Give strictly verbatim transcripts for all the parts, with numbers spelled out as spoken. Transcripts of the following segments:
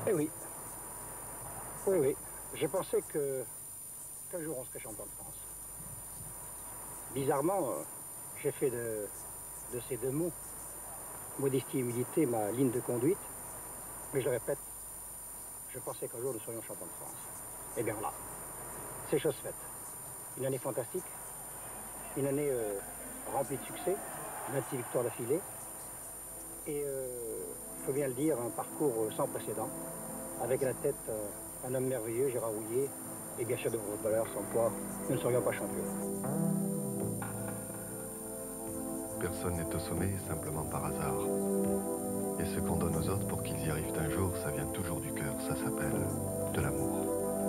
Eh oui. Oui, oui. J'ai pensé que qu'un jour on serait champion de France. Bizarrement, euh, j'ai fait de, de ces deux mots, modestie et humilité, ma ligne de conduite. Mais je le répète, je pensais qu'un jour nous serions champions de France. Eh bien là, c'est chose faite. Une année fantastique, une année euh, remplie de succès, vingt-six victoires d'affilée. Et il euh, faut bien le dire, un parcours sans précédent, avec à la tête euh, un homme merveilleux, Gérard Houllier, et bien sûr de vos valeurs, sans quoi nous ne serions pas champions. Personne n'est au sommet simplement par hasard. Et ce qu'on donne aux autres pour qu'ils y arrivent un jour, ça vient toujours du cœur, ça s'appelle de l'amour.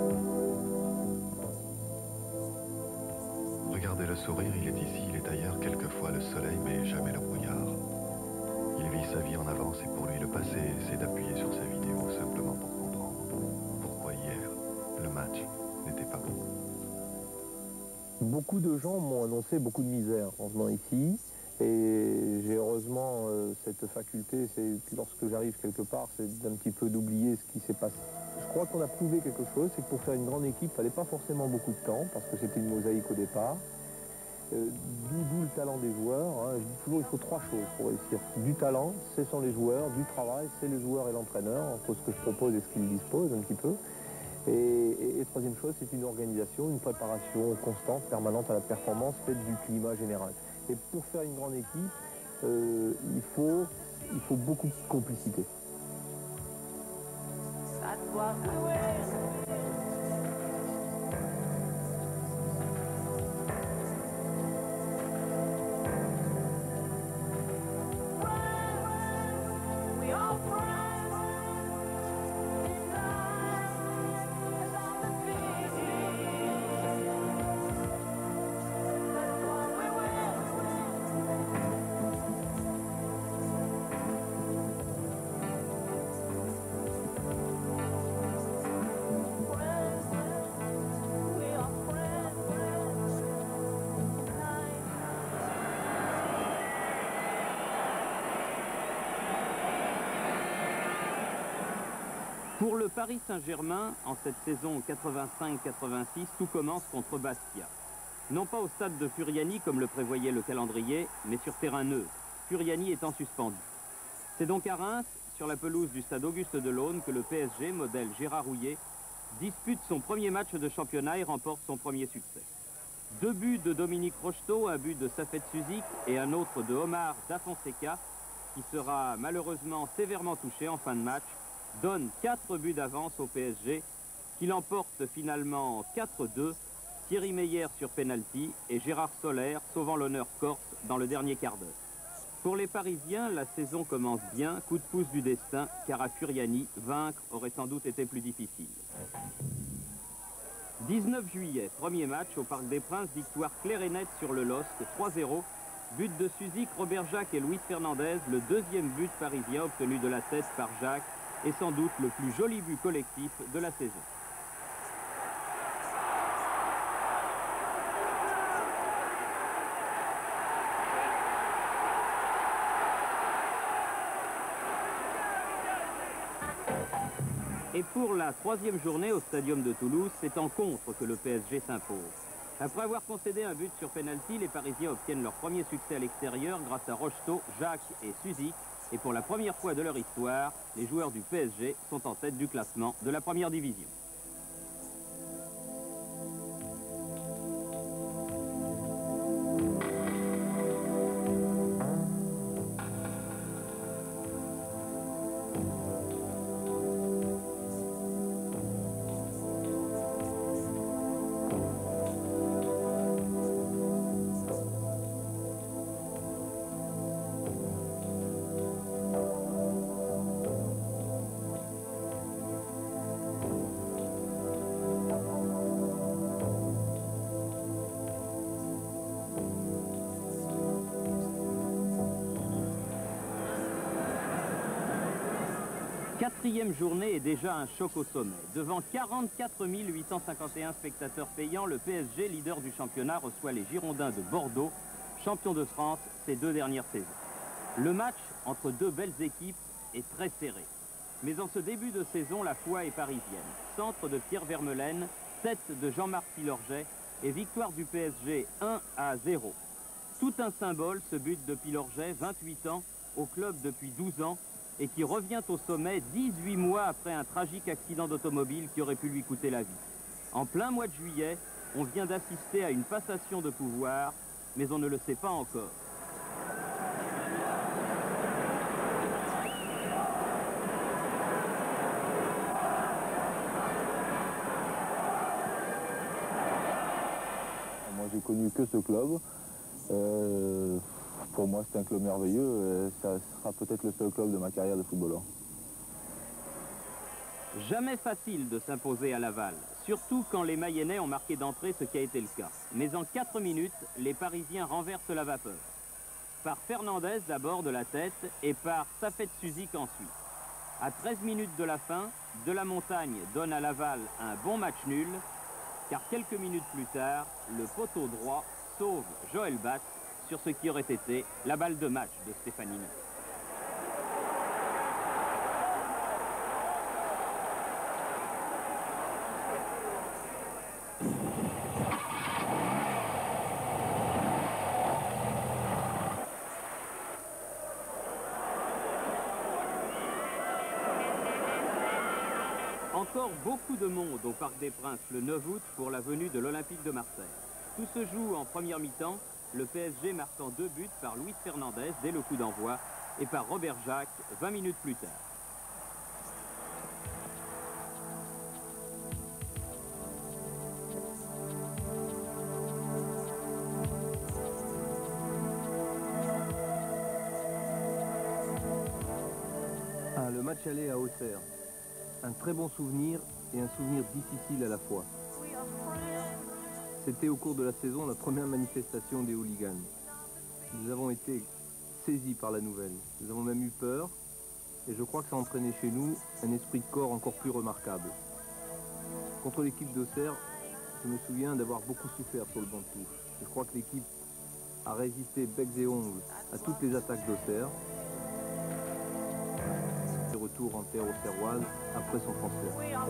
Regardez le sourire, il est ici, il est ailleurs, quelquefois le soleil, mais jamais le brouillard. Il vit sa vie en avance et pour lui le passé, c'est d'appuyer sur sa vidéo simplement pour comprendre pourquoi hier, le match n'était pas beau. Beaucoup de gens m'ont annoncé beaucoup de misère en venant ici. Et j'ai heureusement euh, cette faculté, c'est lorsque j'arrive quelque part, c'est d'un petit peu d'oublier ce qui s'est passé. Je crois qu'on a prouvé quelque chose, c'est que pour faire une grande équipe, il ne fallait pas forcément beaucoup de temps, parce que c'était une mosaïque au départ. Euh, D'où le talent des joueurs. Hein. Je dis toujours, il faut trois choses pour réussir. Du talent, ce sont les joueurs. Du travail, c'est les joueurs et l'entraîneur, entre ce que je propose et ce qu'ils disposent un petit peu. Et, et, et troisième chose, c'est une organisation, une préparation constante, permanente à la performance, faite du climat général. Et pour faire une grande équipe, euh, il, faut, il faut beaucoup de complicité. Pour le Paris Saint-Germain, en cette saison quatre-vingt-cinq quatre-vingt-six, tout commence contre Bastia. Non pas au stade de Furiani comme le prévoyait le calendrier, mais sur terrain neutre, Furiani étant suspendu. C'est donc à Reims, sur la pelouse du stade Auguste Delaune, que le P S G, modèle Gérard Houllier, dispute son premier match de championnat et remporte son premier succès. Deux buts de Dominique Rocheteau, un but de Safet Suzik et un autre de Omar Da Fonseca, qui sera malheureusement sévèrement touché en fin de match, donne quatre buts d'avance au P S G, qui l'emporte finalement quatre deux, Thierry Meyer sur penalty et Gérard Soler sauvant l'honneur corse dans le dernier quart d'heure. Pour les Parisiens, la saison commence bien, coup de pouce du destin, car à Furiani, vaincre aurait sans doute été plus difficile. dix-neuf juillet, premier match au Parc des Princes, victoire claire et nette sur le L O S C, trois zéro. But de Suzik, Robert Jacques et Luis Fernandez, le deuxième but parisien obtenu de la tête par Jacques, et sans doute le plus joli but collectif de la saison. Et pour la troisième journée au Stadium de Toulouse, c'est en contre que le P S G s'impose. Après avoir concédé un but sur penalty, les Parisiens obtiennent leur premier succès à l'extérieur grâce à Rocheteau, Jacques et Suzik. Et pour la première fois de leur histoire, les joueurs du P S G sont en tête du classement de la première division. Quatrième journée est déjà un choc au sommet. Devant quarante-quatre mille huit cent cinquante et un spectateurs payants, le P S G, leader du championnat, reçoit les Girondins de Bordeaux, champions de France ces deux dernières saisons. Le match entre deux belles équipes est très serré. Mais en ce début de saison, la foi est parisienne. Centre de Pierre Vermeulen, sept de Jean-Marc Pilorget et victoire du P S G un à zéro. Tout un symbole, ce but de Pilorget, vingt-huit ans, au club depuis douze ans, et qui revient au sommet dix-huit mois après un tragique accident d'automobile qui aurait pu lui coûter la vie. En plein mois de juillet, on vient d'assister à une passation de pouvoir, mais on ne le sait pas encore. Moi, j'ai connu que ce club. Euh, pour moi, c'est un club merveilleux. Et ça sera peut-être le seul club de ma carrière de footballeur. Jamais facile de s'imposer à Laval, surtout quand les Mayennais ont marqué d'entrée, ce qui a été le cas. Mais en quatre minutes, les Parisiens renversent la vapeur. Par Fernandez d'abord de la tête et par Safet Suzik ensuite. À treize minutes de la fin, De la Montagne donne à Laval un bon match nul, car quelques minutes plus tard, le poteau droit sauve Joël Batz sur ce qui aurait été la balle de match de Stéphanie Neuss. Encore beaucoup de monde au Parc des Princes le neuf août pour la venue de l'Olympique de Marseille. Tout se joue en première mi-temps, le P S G marquant deux buts par Luis Fernandez dès le coup d'envoi et par Robert Jacques vingt minutes plus tard. Ah, le match aller à Auxerre. Un très bon souvenir et un souvenir difficile à la fois. C'était au cours de la saison la première manifestation des hooligans. Nous avons été saisis par la nouvelle. Nous avons même eu peur et je crois que ça a entraîné chez nous un esprit de corps encore plus remarquable. Contre l'équipe d'Auxerre, je me souviens d'avoir beaucoup souffert sur le banc de touche. Je crois que l'équipe a résisté becs et ongles à toutes les attaques d'Auxerre. Retour en terre auxerroise après son transfert.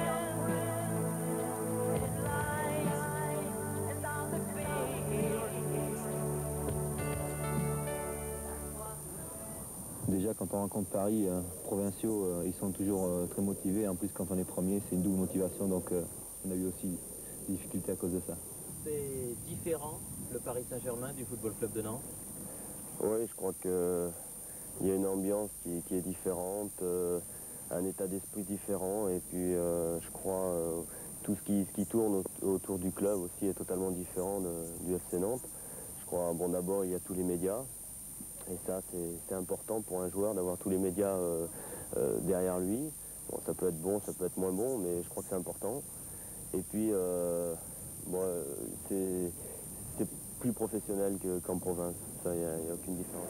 Déjà quand on rencontre Paris, euh, provinciaux, euh, ils sont toujours euh, très motivés. En plus quand on est premier, c'est une double motivation, donc euh, on a eu aussi des difficultés à cause de ça. C'est différent, le Paris Saint-Germain du Football Club de Nantes? Oui, je crois que il y a une ambiance qui, qui est différente, euh, un état d'esprit différent, et puis euh, je crois euh, tout ce qui, ce qui tourne au, autour du club aussi est totalement différent de, du F C Nantes. Je crois, bon, d'abord il y a tous les médias, et ça c'est important pour un joueur d'avoir tous les médias euh, euh, derrière lui. Bon, ça peut être bon, ça peut être moins bon, mais je crois que c'est important. Et puis euh, bon, c'est plus professionnel qu'en province, ça il n'y a, a aucune différence.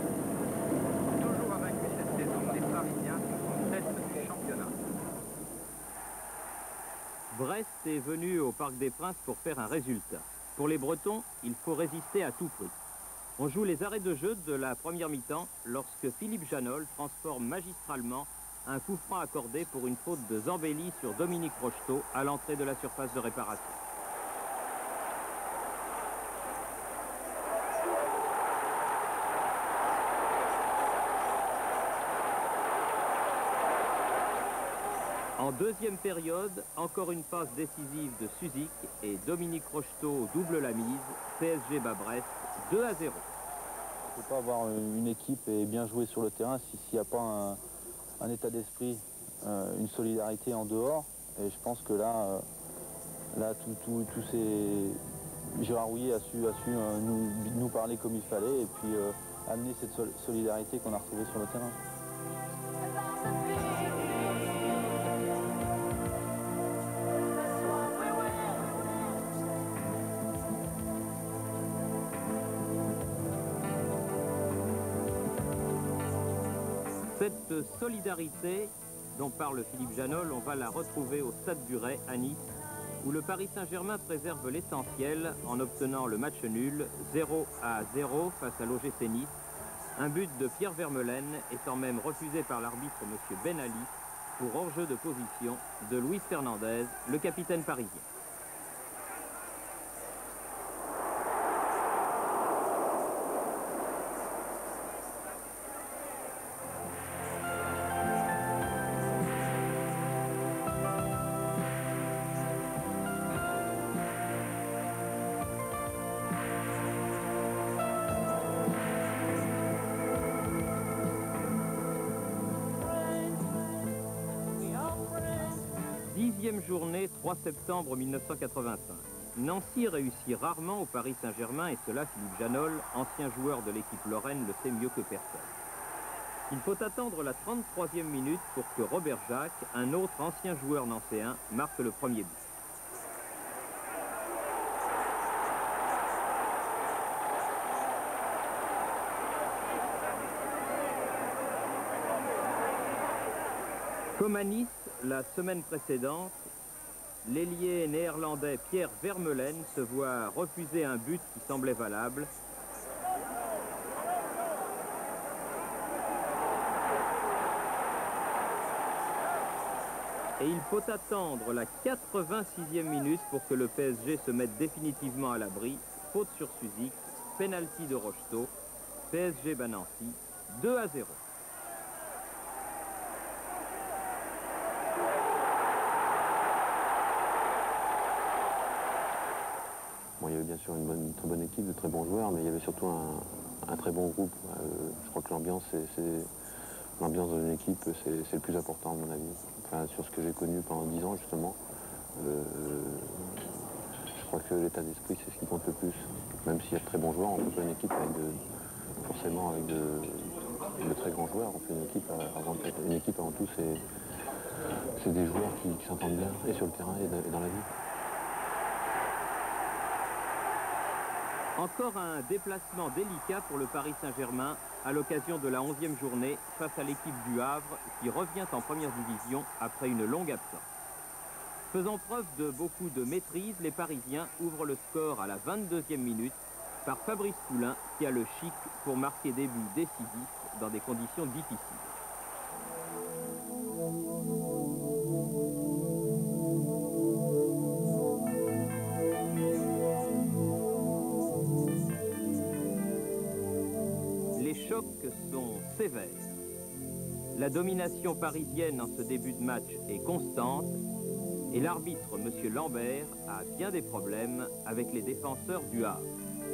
Cette saison, les Parisiens sont tête du championnat. Brest est venu au Parc des Princes pour faire un résultat. Pour les Bretons, il faut résister à tout prix. On joue les arrêts de jeu de la première mi-temps lorsque Philippe Janol transforme magistralement un coup franc accordé pour une faute de Zambelli sur Dominique Rocheteau à l'entrée de la surface de réparation. En deuxième période, encore une passe décisive de Suzik et Dominique Rocheteau double la mise. P S G bat Brest deux à zéro. On ne peut pas avoir une équipe et bien jouer sur le terrain s'il n'y a pas un, un état d'esprit, euh, une solidarité en dehors. Et je pense que là, euh, là tout, tout, tout ces... Gérard Rouillet a su, a su euh, nous, nous parler comme il fallait et puis euh, amener cette sol solidarité qu'on a retrouvée sur le terrain. Cette solidarité dont parle Philippe Janol, on va la retrouver au Stade du Ray à Nice, où le Paris Saint-Germain préserve l'essentiel en obtenant le match nul zéro à zéro face à l'O G C Nice, Un but de Pierre Vermeulen étant même refusé par l'arbitre M. Ben Ali pour hors-jeu de position de Luis Fernandez, le capitaine parisien. Dixième journée, trois septembre mille neuf cent quatre-vingt-cinq. Nancy réussit rarement au Paris Saint-Germain et cela, Philippe Janol, ancien joueur de l'équipe lorraine, le sait mieux que personne. Il faut attendre la trente-troisième minute pour que Robert Jacques, un autre ancien joueur nancéen, marque le premier but. Comme à Nice, la semaine précédente, l'ailier néerlandais Pierre Vermeulen se voit refuser un but qui semblait valable. Et il faut attendre la quatre-vingt-sixième minute pour que le P S G se mette définitivement à l'abri. Faute sur Suzik, penalty de Rocheteau, P S G bat Nancy, deux à zéro. Bon, il y avait bien sûr une, bonne, une très bonne équipe, de très bons joueurs, mais il y avait surtout un, un très bon groupe. Euh, je crois que l'ambiance, l'ambiance dans une équipe, c'est le plus important à mon avis. Enfin, sur ce que j'ai connu pendant dix ans, justement, euh, je crois que l'état d'esprit, c'est ce qui compte le plus. Même s'il y a de très bons joueurs, on ne fait pas une équipe avec de, forcément avec de, de très grands joueurs. On fait une équipe, avant, une équipe avant tout, c'est des joueurs qui, qui s'entendent bien, et sur le terrain et, et dans la vie. Encore un déplacement délicat pour le Paris Saint-Germain à l'occasion de la onzième journée face à l'équipe du Havre qui revient en première division après une longue absence. Faisant preuve de beaucoup de maîtrise, les Parisiens ouvrent le score à la vingt-deuxième minute par Fabrice Poulain qui a le chic pour marquer des buts décisifs dans des conditions difficiles. Les chocs sont sévères. La domination parisienne en ce début de match est constante et l'arbitre, M. Lambert, a bien des problèmes avec les défenseurs du Havre.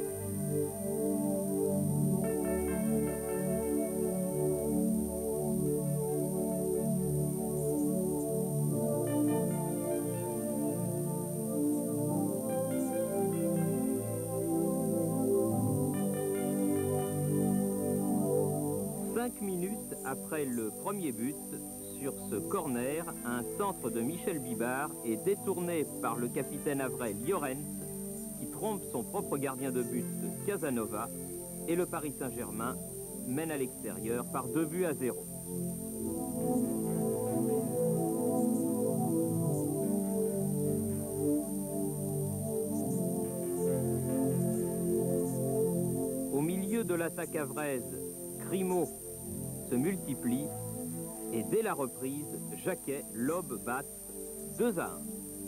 Cinq minutes après le premier but, sur ce corner, un centre de Michel Bibard est détourné par le capitaine havrais Llorens, qui trompe son propre gardien de but Casanova, et le Paris Saint-Germain mène à l'extérieur par deux buts à zéro. Au milieu de l'attaque havraise, Grimaud se multiplie et dès la reprise, Jacquet lobe bat deux à un.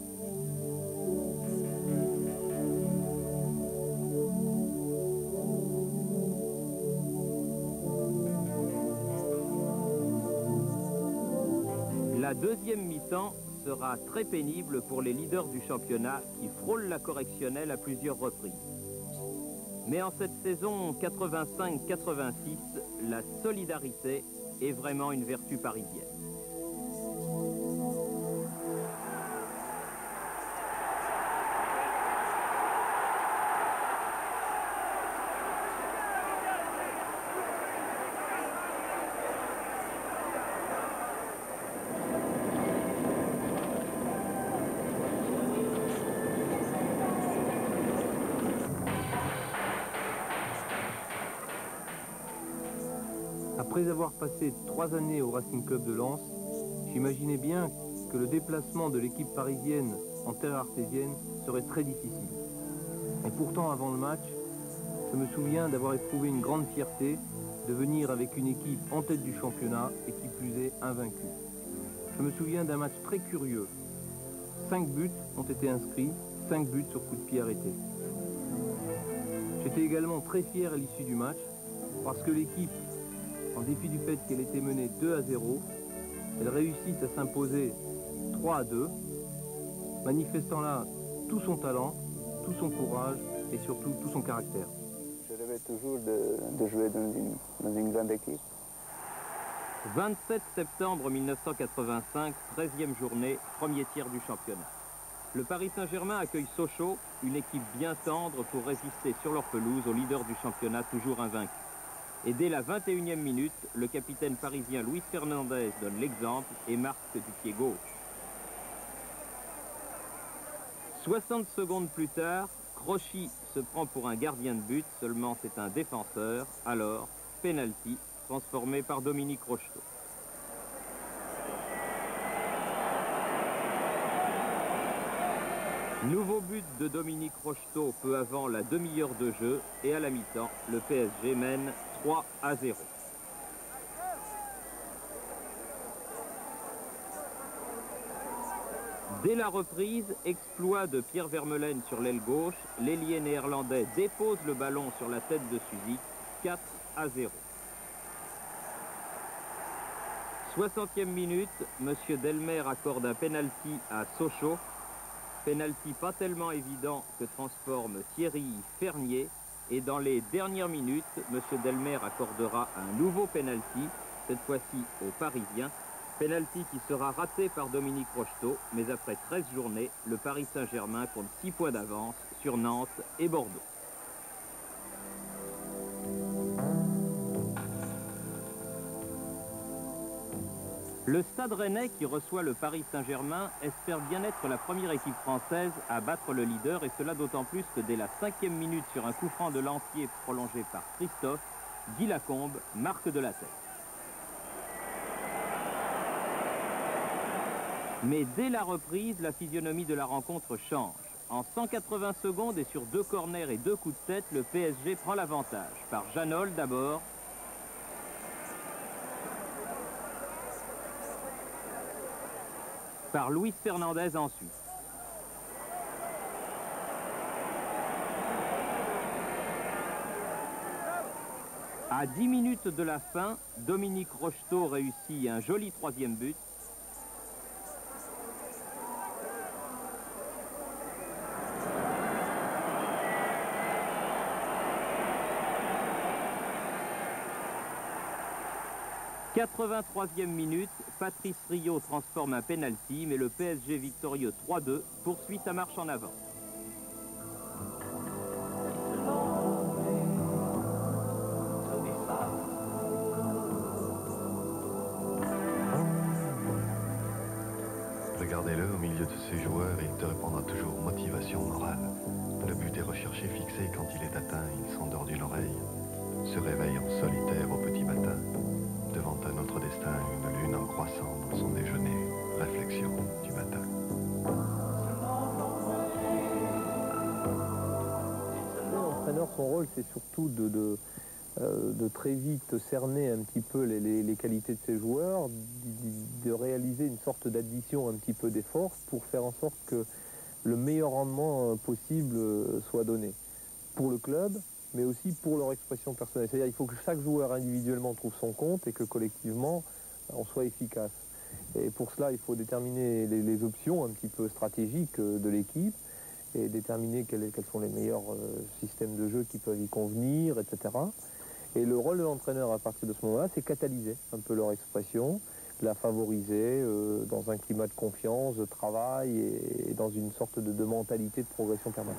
La deuxième mi-temps sera très pénible pour les leaders du championnat qui frôlent la correctionnelle à plusieurs reprises. Mais en cette saison quatre-vingt-cinq quatre-vingt-six, la solidarité est vraiment une vertu parisienne. Après avoir passé trois années au Racing Club de Lens, j'imaginais bien que le déplacement de l'équipe parisienne en terre artésienne serait très difficile. Et pourtant, avant le match, je me souviens d'avoir éprouvé une grande fierté de venir avec une équipe en tête du championnat et qui plus est invaincue. Je me souviens d'un match très curieux. Cinq buts ont été inscrits, cinq buts sur coup de pied arrêté. J'étais également très fier à l'issue du match parce que l'équipe, en dépit du fait qu'elle était menée deux à zéro, elle réussit à s'imposer trois à deux, manifestant là tout son talent, tout son courage et surtout tout son caractère. Je rêvais toujours de, de jouer dans une, dans une grande équipe. vingt-sept septembre mille neuf cent quatre-vingt-cinq, treizième journée, premier tiers du championnat. Le Paris Saint-Germain accueille Sochaux, une équipe bien tendre pour résister sur leur pelouse au leader du championnat toujours invaincu. Et dès la vingt et unième minute, le capitaine parisien Luis Fernandez donne l'exemple et marque du pied gauche. soixante secondes plus tard, Crochy se prend pour un gardien de but, seulement c'est un défenseur, alors penalty transformé par Dominique Rocheteau. Nouveau but de Dominique Rocheteau peu avant la demi-heure de jeu et à la mi-temps, le P S G mène trois à zéro. Dès la reprise, exploit de Pierre Vermeulen sur l'aile gauche, l'ailier néerlandais dépose le ballon sur la tête de Suzy, quatre à zéro. soixantième minute, M. Delmer accorde un penalty à Sochaux. Penalty pas tellement évident que transforme Thierry Fernier. Et dans les dernières minutes, M. Delmer accordera un nouveau penalty, cette fois-ci aux Parisiens. Penalty qui sera raté par Dominique Rocheteau, mais après treize journées, le Paris Saint-Germain compte six points d'avance sur Nantes et Bordeaux. Le Stade Rennais qui reçoit le Paris Saint-Germain espère bien être la première équipe française à battre le leader, et cela d'autant plus que dès la cinquième minute sur un coup franc de Lancier prolongé par Christophe, Guy Lacombe marque de la tête. Mais dès la reprise, la physionomie de la rencontre change. En cent quatre-vingts secondes et sur deux corners et deux coups de tête, le P S G prend l'avantage. Par Janol d'abord. Par Luis Fernandez ensuite. À dix minutes de la fin, Dominique Rocheteau réussit un joli troisième but. quatre-vingt-troisième minute, Patrice Riot transforme un penalty, mais le P S G victorieux trois à deux poursuit sa marche en avant. Regardez-le, au milieu de ses joueurs, il te répondra toujours motivation morale. Le but est recherché, fixé, quand il est atteint, il s'endort d'une oreille, se réveille en solitaire au petit matin. Devant un autre destin, une lune en croissant dans son déjeuner, réflexion du matin. L'entraîneur, son rôle, c'est surtout de, de, euh, de très vite cerner un petit peu les, les, les qualités de ses joueurs, de, de réaliser une sorte d'addition un petit peu des forces pour faire en sorte que le meilleur rendement possible soit donné pour le club, mais aussi pour leur expression personnelle. C'est-à-dire qu'il faut que chaque joueur individuellement trouve son compte et que collectivement, on soit efficace. Et pour cela, il faut déterminer les, les options un petit peu stratégiques de l'équipe et déterminer quels, quels sont les meilleurs euh, systèmes de jeu qui peuvent y convenir, et cetera. Et le rôle de l'entraîneur à partir de ce moment-là, c'est catalyser un peu leur expression, la favoriser euh, dans un climat de confiance, de travail et, et dans une sorte de, de mentalité de progression permanente.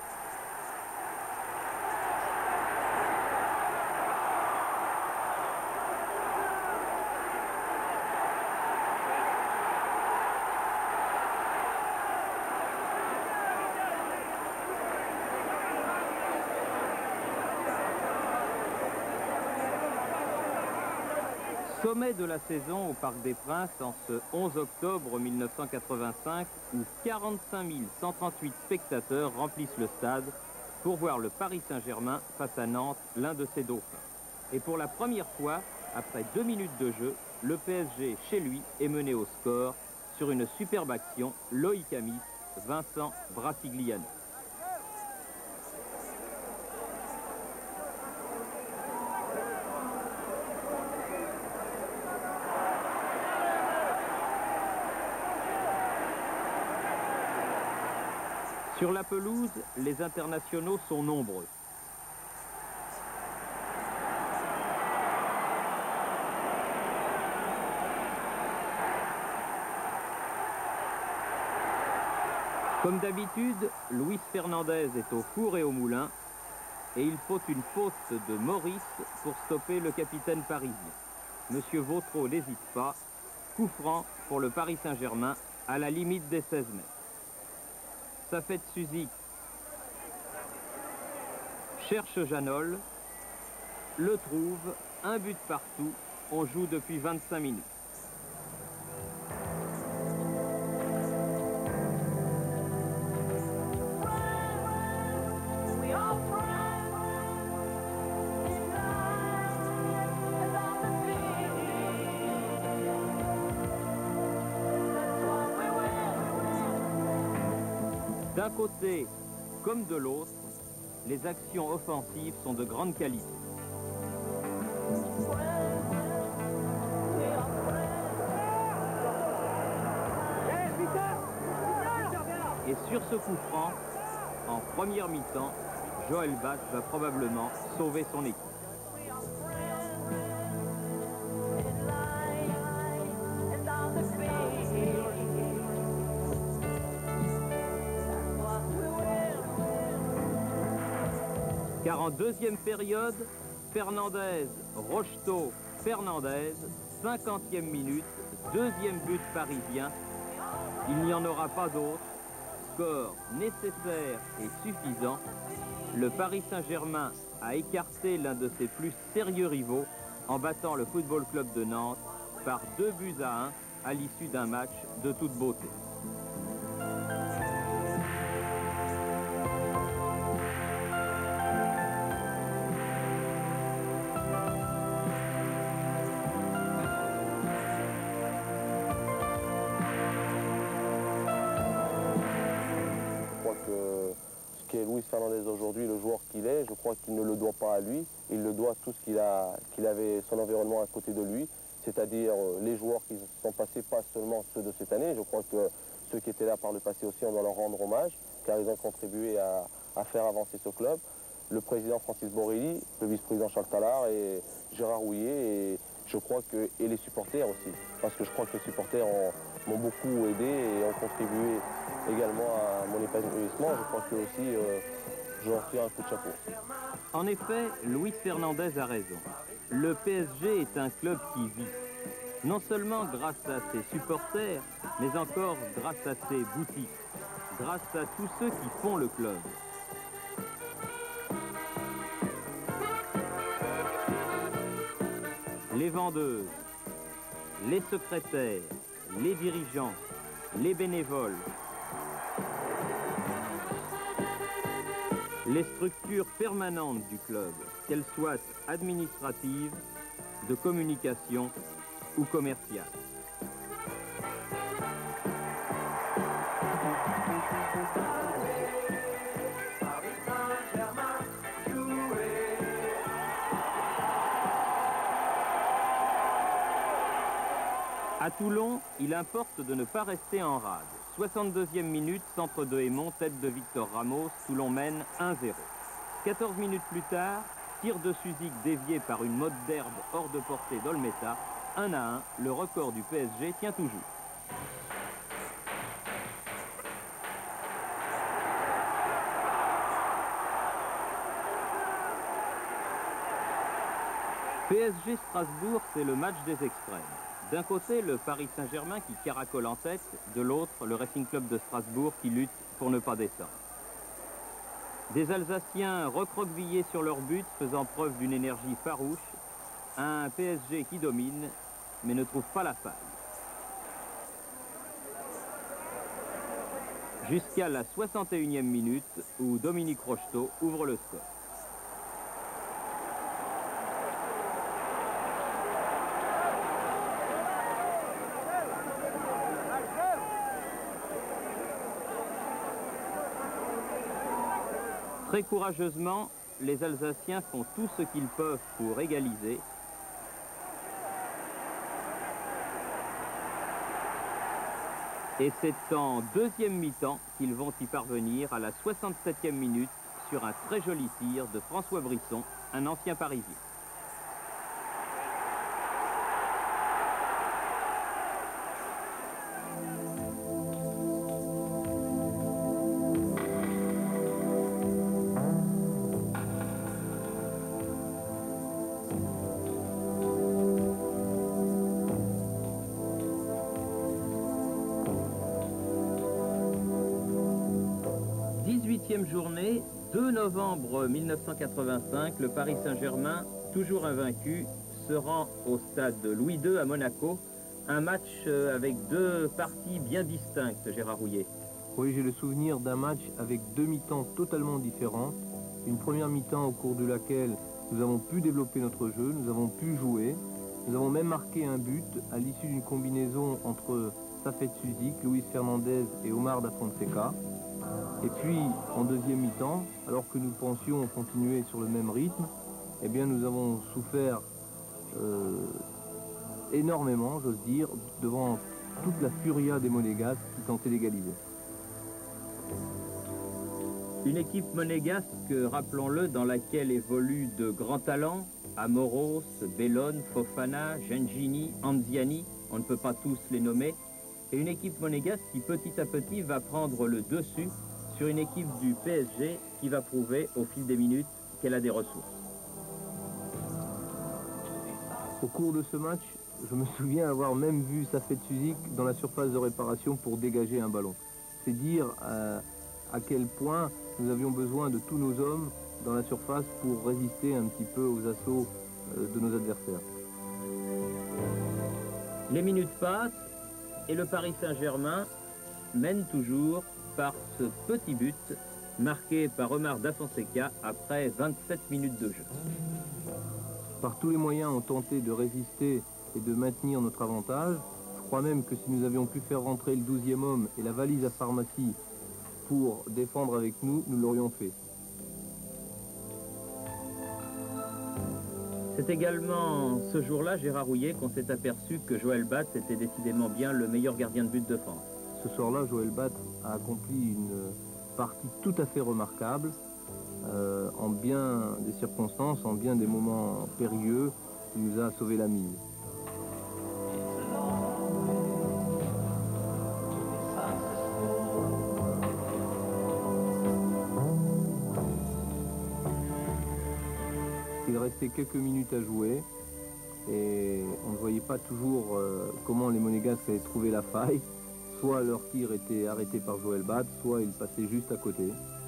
Sommet de la saison au Parc des Princes en ce onze octobre mille neuf cent quatre-vingt-cinq où quarante-cinq mille cent trente-huit spectateurs remplissent le stade pour voir le Paris Saint-Germain face à Nantes, l'un de ses dauphins. Et pour la première fois, après deux minutes de jeu, le P S G, chez lui, est mené au score sur une superbe action, Loïc Amis, Vincent Bratigliano. Sur la pelouse, les internationaux sont nombreux. Comme d'habitude, Luis Fernandez est au four et au moulin et il faut une faute de Maurice pour stopper le capitaine parisien. Monsieur Vautreau n'hésite pas, coup franc pour le Paris Saint-Germain à la limite des seize mètres. Safet Suzik cherche Janol, le trouve, un but partout, on joue depuis vingt-cinq minutes. D'un côté comme de l'autre, les actions offensives sont de grande qualité. Et sur ce coup franc, en première mi-temps, Joël Bach va probablement sauver son équipe. Car en deuxième période, Fernandez, Rocheteau, Fernandez, cinquantième minute, deuxième but parisien. Il n'y en aura pas d'autre. Score nécessaire et suffisant. Le Paris Saint-Germain a écarté l'un de ses plus sérieux rivaux en battant le Football Club de Nantes par deux buts à un à l'issue d'un match de toute beauté. Luis Fernandez aujourd'hui, le joueur qu'il est, je crois qu'il ne le doit pas à lui, il le doit à tout ce qu'il a, qu'il avait, son environnement à côté de lui, c'est-à-dire les joueurs qui sont passés, pas seulement ceux de cette année, je crois que ceux qui étaient là par le passé aussi, on doit leur rendre hommage, car ils ont contribué à, à faire avancer ce club. Le président Francis Borrelli, le vice-président Charles Tallard et Gérard Houllier, et je crois que, et les supporters aussi, parce que je crois que les supporters m'ont beaucoup aidé et ont contribué également à mon épanouissement. Je crois que aussi, euh, je leur tire un coup de chapeau. En effet, Luis Fernandez a raison. Le P S G est un club qui vit. Non seulement grâce à ses supporters, mais encore grâce à ses boutiques, grâce à tous ceux qui font le club. Les vendeuses, les secrétaires, les dirigeants, les bénévoles, les structures permanentes du club, qu'elles soient administratives, de communication ou commerciales. À Toulon, il importe de ne pas rester en rade. soixante-deuxième minute, centre de Hémon, tête de Victor Ramos, Toulon mène un zéro. quatorze minutes plus tard, tir de Suzik dévié par une motte d'herbe hors de portée d'Olmeta, un à un, le record du P S G tient toujours. P S G Strasbourg, c'est le match des extrêmes. D'un côté, le Paris Saint-Germain qui caracole en tête, de l'autre, le Racing Club de Strasbourg qui lutte pour ne pas descendre. Des Alsaciens recroquevillés sur leur but, faisant preuve d'une énergie farouche, un P S G qui domine, mais ne trouve pas la faille. Jusqu'à la soixante et unième minute, où Dominique Rocheteau ouvre le score. Très courageusement, les Alsaciens font tout ce qu'ils peuvent pour égaliser. Et c'est en deuxième mi-temps qu'ils vont y parvenir à la soixante-septième minute sur un très joli tir de François Brisson, un ancien Parisien. dix-huitième journée, deux novembre mille neuf cent quatre-vingt-cinq, le Paris Saint-Germain, toujours invaincu, se rend au stade Louis deux à Monaco. Un match avec deux parties bien distinctes, Gérard Rouillet. Oui, j'ai le souvenir d'un match avec deux mi-temps totalement différentes. Une première mi-temps au cours de laquelle nous avons pu développer notre jeu, nous avons pu jouer. Nous avons même marqué un but à l'issue d'une combinaison entre Safet Suzik, Luis Fernandez et Omar da Fonseca. Et puis, en deuxième mi-temps, alors que nous pensions continuer sur le même rythme, eh bien, nous avons souffert euh, énormément, j'ose dire, devant toute la furia des Monégasques qui tentaient d'égaliser. Une équipe monégasque, rappelons-le, dans laquelle évoluent de grands talents, Amoros, Bellone, Fofana, Gengini, Anziani, on ne peut pas tous les nommer, et une équipe monégasque qui petit à petit va prendre le dessus sur une équipe du P S G qui va prouver au fil des minutes qu'elle a des ressources. Au cours de ce match, je me souviens avoir même vu Safet Suzik dans la surface de réparation pour dégager un ballon. C'est dire euh, à quel point nous avions besoin de tous nos hommes dans la surface pour résister un petit peu aux assauts euh, de nos adversaires. Les minutes passent et le Paris Saint-Germain mène toujours par ce petit but marqué par Omar da Fonseca après vingt-sept minutes de jeu. Par tous les moyens, on tentait de résister et de maintenir notre avantage. Je crois même que si nous avions pu faire rentrer le douzième homme et la valise à pharmacie pour défendre avec nous, nous l'aurions fait. C'est également ce jour-là, Gérard Rouillet, qu'on s'est aperçu que Joël Batz était décidément bien le meilleur gardien de but de France. Ce soir-là, Joël Batz a accompli une partie tout à fait remarquable, euh, en bien des circonstances, en bien des moments périlleux, il nous a sauvé la mise. Il restait quelques minutes à jouer et on ne voyait pas toujours euh, comment les Monégasques avaient trouvé la faille. Soit leur tir était arrêté par Joël Batz, soit il passait juste à côté.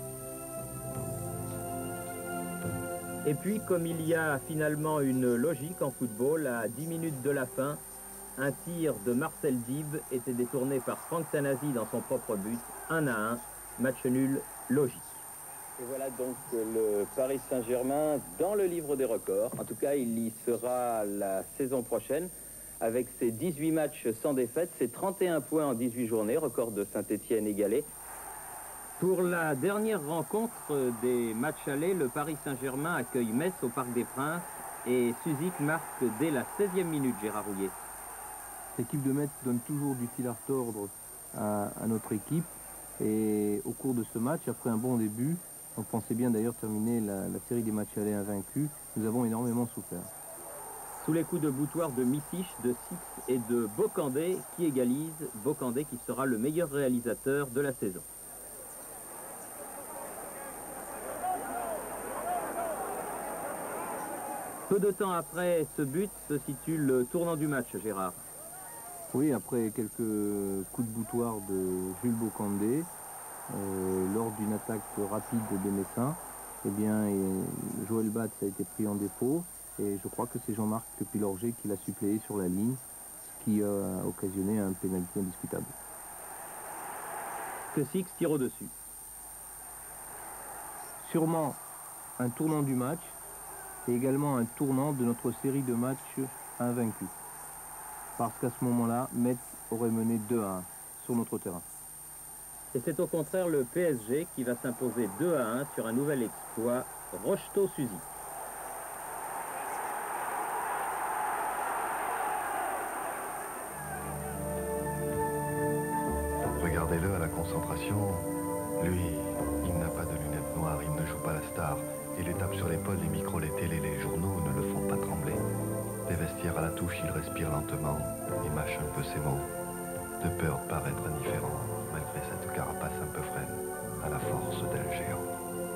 Et puis, comme il y a finalement une logique en football, à dix minutes de la fin, un tir de Marcel Dib était détourné par Franck Tanasi dans son propre but, un à un, match nul logique. Et voilà donc le Paris Saint-Germain dans le livre des records. En tout cas, il y sera la saison prochaine avec ses dix-huit matchs sans défaite, ses trente et un points en dix-huit journées, record de Saint-Étienne égalé. Pour la dernière rencontre des matchs allés, le Paris Saint-Germain accueille Metz au Parc des Princes et Suzik marque dès la seizième minute, Gérard Rouillet. L'équipe de Metz donne toujours du fil à retordre à, à notre équipe et au cours de ce match, après un bon début, on pensait bien d'ailleurs terminer la, la série des matchs allés invaincus, nous avons énormément souffert. Sous les coups de boutoir de Missich, de Six et de Bocandé qui égalise, Bocandé qui sera le meilleur réalisateur de la saison. Peu de temps après ce but se situe le tournant du match, Gérard. Oui, après quelques coups de boutoir de Jules Bocandé, euh, lors d'une attaque rapide des Messins, eh bien, et Joël Batz a été pris en défaut. Et je crois que c'est Jean-Marc Pilorget qui l'a suppléé sur la ligne, ce qui a occasionné un pénalty indiscutable. Que Six tire au-dessus. Sûrement un tournant du match et également un tournant de notre série de matchs invaincus. Parce qu'à ce moment-là, Metz aurait mené deux à un sur notre terrain. Et c'est au contraire le P S G qui va s'imposer deux à un sur un nouvel exploit, Rocheteau-Suzy. Regardez-le à la concentration. Lui, il n'a pas de lunettes noires, il ne joue pas la star. Il les tape sur l'épaule, les micros, les télés, les journaux ne le font pas trembler. Des vestiaires à la touche, il respire lentement et mâche un peu ses mots, de peur de paraître indifférent, malgré cette carapace un peu frêle, à la force d'un géant.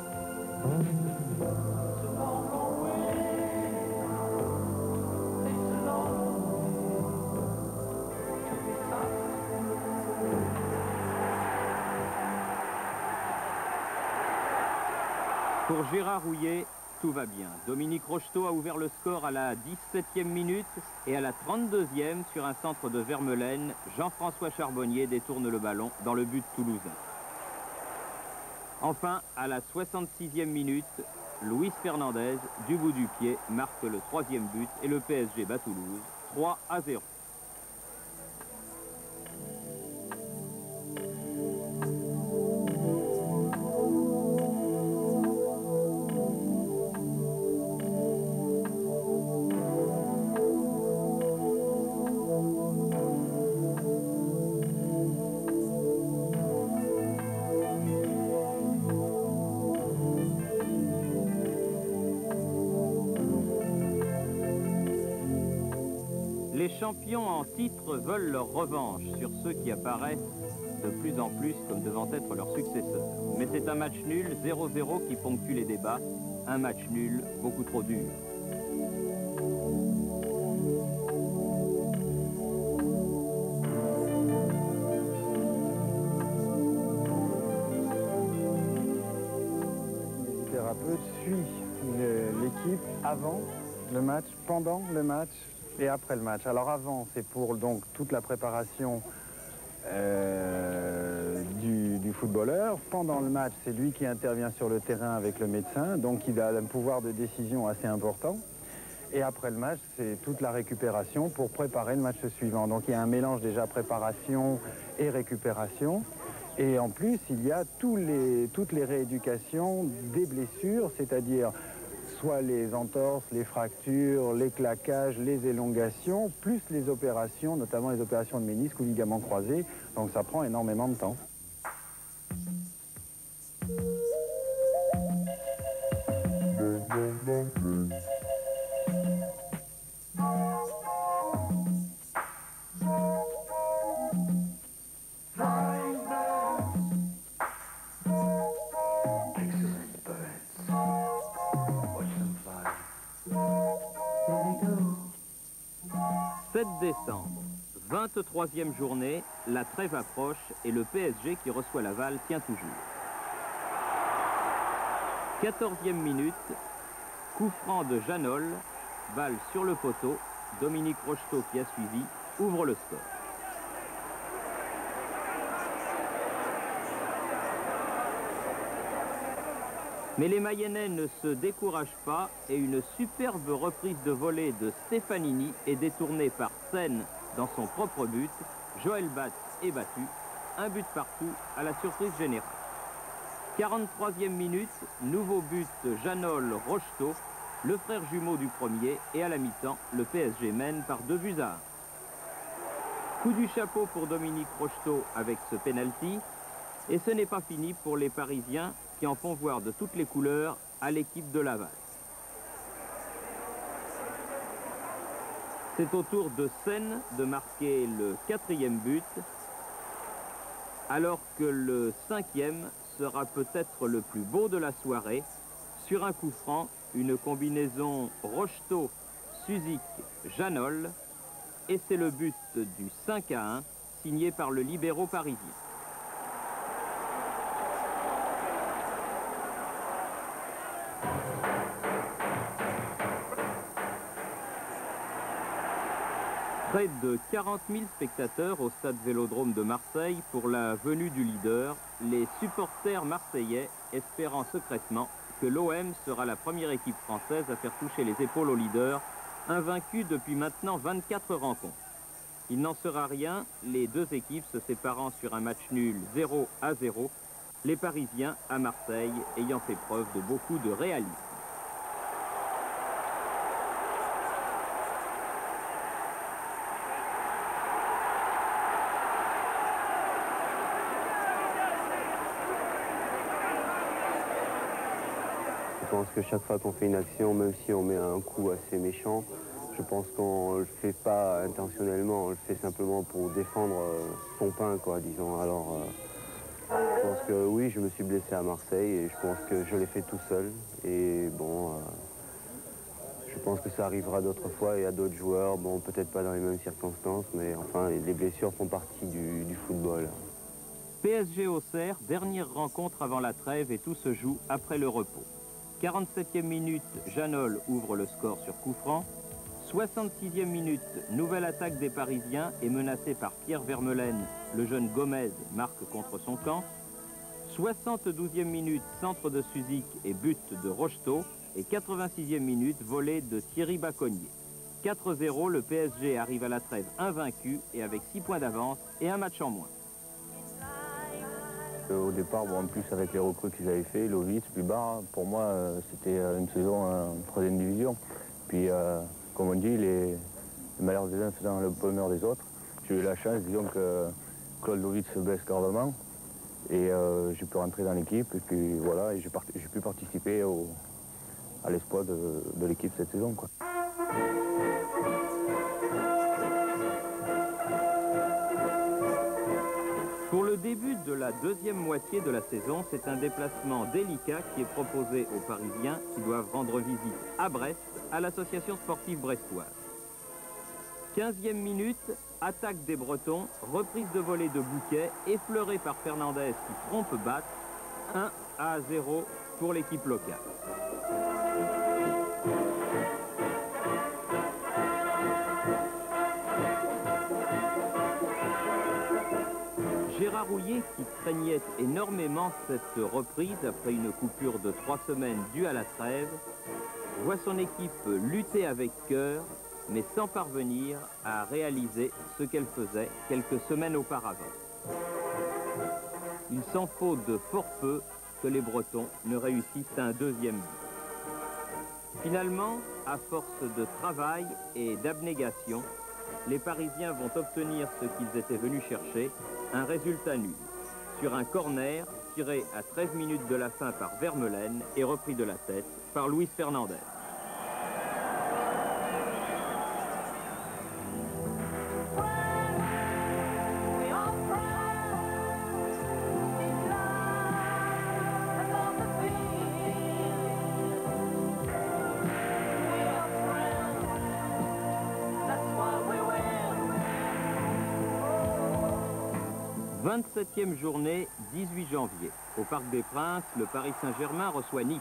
Pour Gérard Rouillet, tout va bien. Dominique Rocheteau a ouvert le score à la dix-septième minute et à la trente-deuxième, sur un centre de Vermelaine, Jean-François Charbonnier détourne le ballon dans le but toulousain. Enfin, à la soixante-sixième minute, Luis Fernandez, du bout du pied, marque le troisième but et le P S G bat Toulouse, trois à zéro. Les champions en titre veulent leur revanche sur ceux qui apparaissent de plus en plus comme devant être leurs successeurs. Mais c'est un match nul, zéro zéro, qui ponctue les débats. Un match nul beaucoup trop dur. Le thérapeute suit l'équipe avant le match, pendant le match et après le match. Alors avant, c'est pour donc toute la préparation euh, du, du footballeur. Pendant le match, c'est lui qui intervient sur le terrain avec le médecin, donc il a un pouvoir de décision assez important. Et après le match, c'est toute la récupération pour préparer le match suivant. Donc il y a un mélange déjà préparation et récupération. Et en plus, il y a tous les, toutes les rééducations des blessures, c'est-à-dire soit les entorses, les fractures, les claquages, les élongations, plus les opérations, notamment les opérations de ménisque ou ligaments croisés. Donc ça prend énormément de temps. sept décembre, vingt-troisième journée, la trêve approche et le P S G qui reçoit Laval tient toujours. quatorzième minute, coup franc de Janol, balle sur le poteau, Dominique Rocheteau qui a suivi, ouvre le score. Mais les Mayennais ne se découragent pas et une superbe reprise de volée de Stefanini est détournée par Seine dans son propre but. Joël Batz est battu, un but partout à la surprise générale. quarante-troisième minute, nouveau but Janol-Rocheteau, le frère jumeau du premier, et à la mi-temps, le P S G mène par deux buts à un. Coup du chapeau pour Dominique Rocheteau avec ce penalty, et ce n'est pas fini pour les Parisiens qui en font voir de toutes les couleurs à l'équipe de Laval. C'est au tour de Seine de marquer le quatrième but, alors que le cinquième sera peut-être le plus beau de la soirée. Sur un coup franc, une combinaison Rocheteau-Suzik-Janol, et c'est le but du cinq à un, signé par le libéro parisien. Près de quarante mille spectateurs au stade Vélodrome de Marseille pour la venue du leader, les supporters marseillais espérant secrètement que l'O M sera la première équipe française à faire toucher les épaules au leader, invaincu depuis maintenant vingt-quatre rencontres. Il n'en sera rien, les deux équipes se séparant sur un match nul zéro à zéro, les Parisiens à Marseille ayant fait preuve de beaucoup de réalisme. Je pense que chaque fois qu'on fait une action, même si on met un coup assez méchant, je pense qu'on ne le fait pas intentionnellement, on le fait simplement pour défendre son pain, quoi, disons. Alors, euh, je pense que oui, je me suis blessé à Marseille et je pense que je l'ai fait tout seul. Et bon, euh, je pense que ça arrivera d'autres fois et à d'autres joueurs, bon, peut-être pas dans les mêmes circonstances, mais enfin, les blessures font partie du, du football. P S G Auxerre, dernière rencontre avant la trêve et tout se joue après le repos. quarante-septième minute, Janol ouvre le score sur coup franc. soixante-sixième minute, nouvelle attaque des Parisiens et menacé par Pierre Vermeulen. Le jeune Gomez marque contre son camp. soixante-douzième minute, centre de Suzik et but de Rocheteau. Et quatre-vingt-sixième minute, volée de Thierry Baconnier. quatre zéro, le P S G arrive à la trêve invaincu et avec six points d'avance et un match en moins. Au départ, bon, en plus avec les recrues qu'ils avaient fait, Lovitz, Bubar, pour moi euh, c'était une saison en troisième division. Puis euh, comme on dit, les, les malheurs des uns faisant le bonheur des autres, j'ai eu la chance, disons que Claude Lovitz se blesse gravement et euh, j'ai pu rentrer dans l'équipe et puis voilà, et j'ai pu participer au, à l'espoir de, de l'équipe cette saison, quoi. Pour le début de la deuxième moitié de la saison, c'est un déplacement délicat qui est proposé aux Parisiens qui doivent rendre visite à Brest, à l'association sportive brestoise. quinzième minute, attaque des Bretons, reprise de volée de Bouquet, effleurée par Fernandez qui trompe Bat, un à zéro pour l'équipe locale. Gérard Houllier, qui craignait énormément cette reprise après une coupure de trois semaines due à la trêve, voit son équipe lutter avec cœur, mais sans parvenir à réaliser ce qu'elle faisait quelques semaines auparavant. Il s'en faut de fort peu que les Bretons ne réussissent un deuxième but. Finalement, à force de travail et d'abnégation, les Parisiens vont obtenir ce qu'ils étaient venus chercher, un résultat nul, sur un corner tiré à treize minutes de la fin par Vermeulen et repris de la tête par Luis Fernandez. vingt-septième journée, dix-huit janvier. Au Parc des Princes, le Paris Saint-Germain reçoit Nice.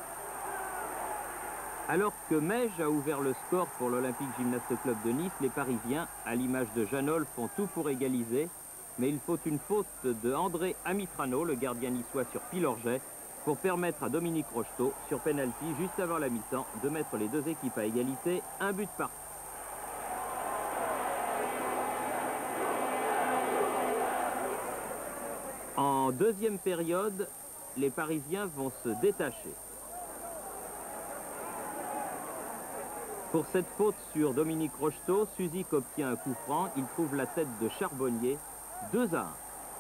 Alors que Meige a ouvert le score pour l'Olympique Gymnaste Club de Nice, les Parisiens, à l'image de Janol, font tout pour égaliser. Mais il faut une faute de André Amitrano, le gardien niçois, sur Pilorget, pour permettre à Dominique Rocheteau, sur penalty, juste avant la mi-temps, de mettre les deux équipes à égalité, un but partout. En deuxième période, les Parisiens vont se détacher. Pour cette faute sur Dominique Rocheteau, Suzik obtient un coup franc. Il trouve la tête de Charbonnier, deux à un.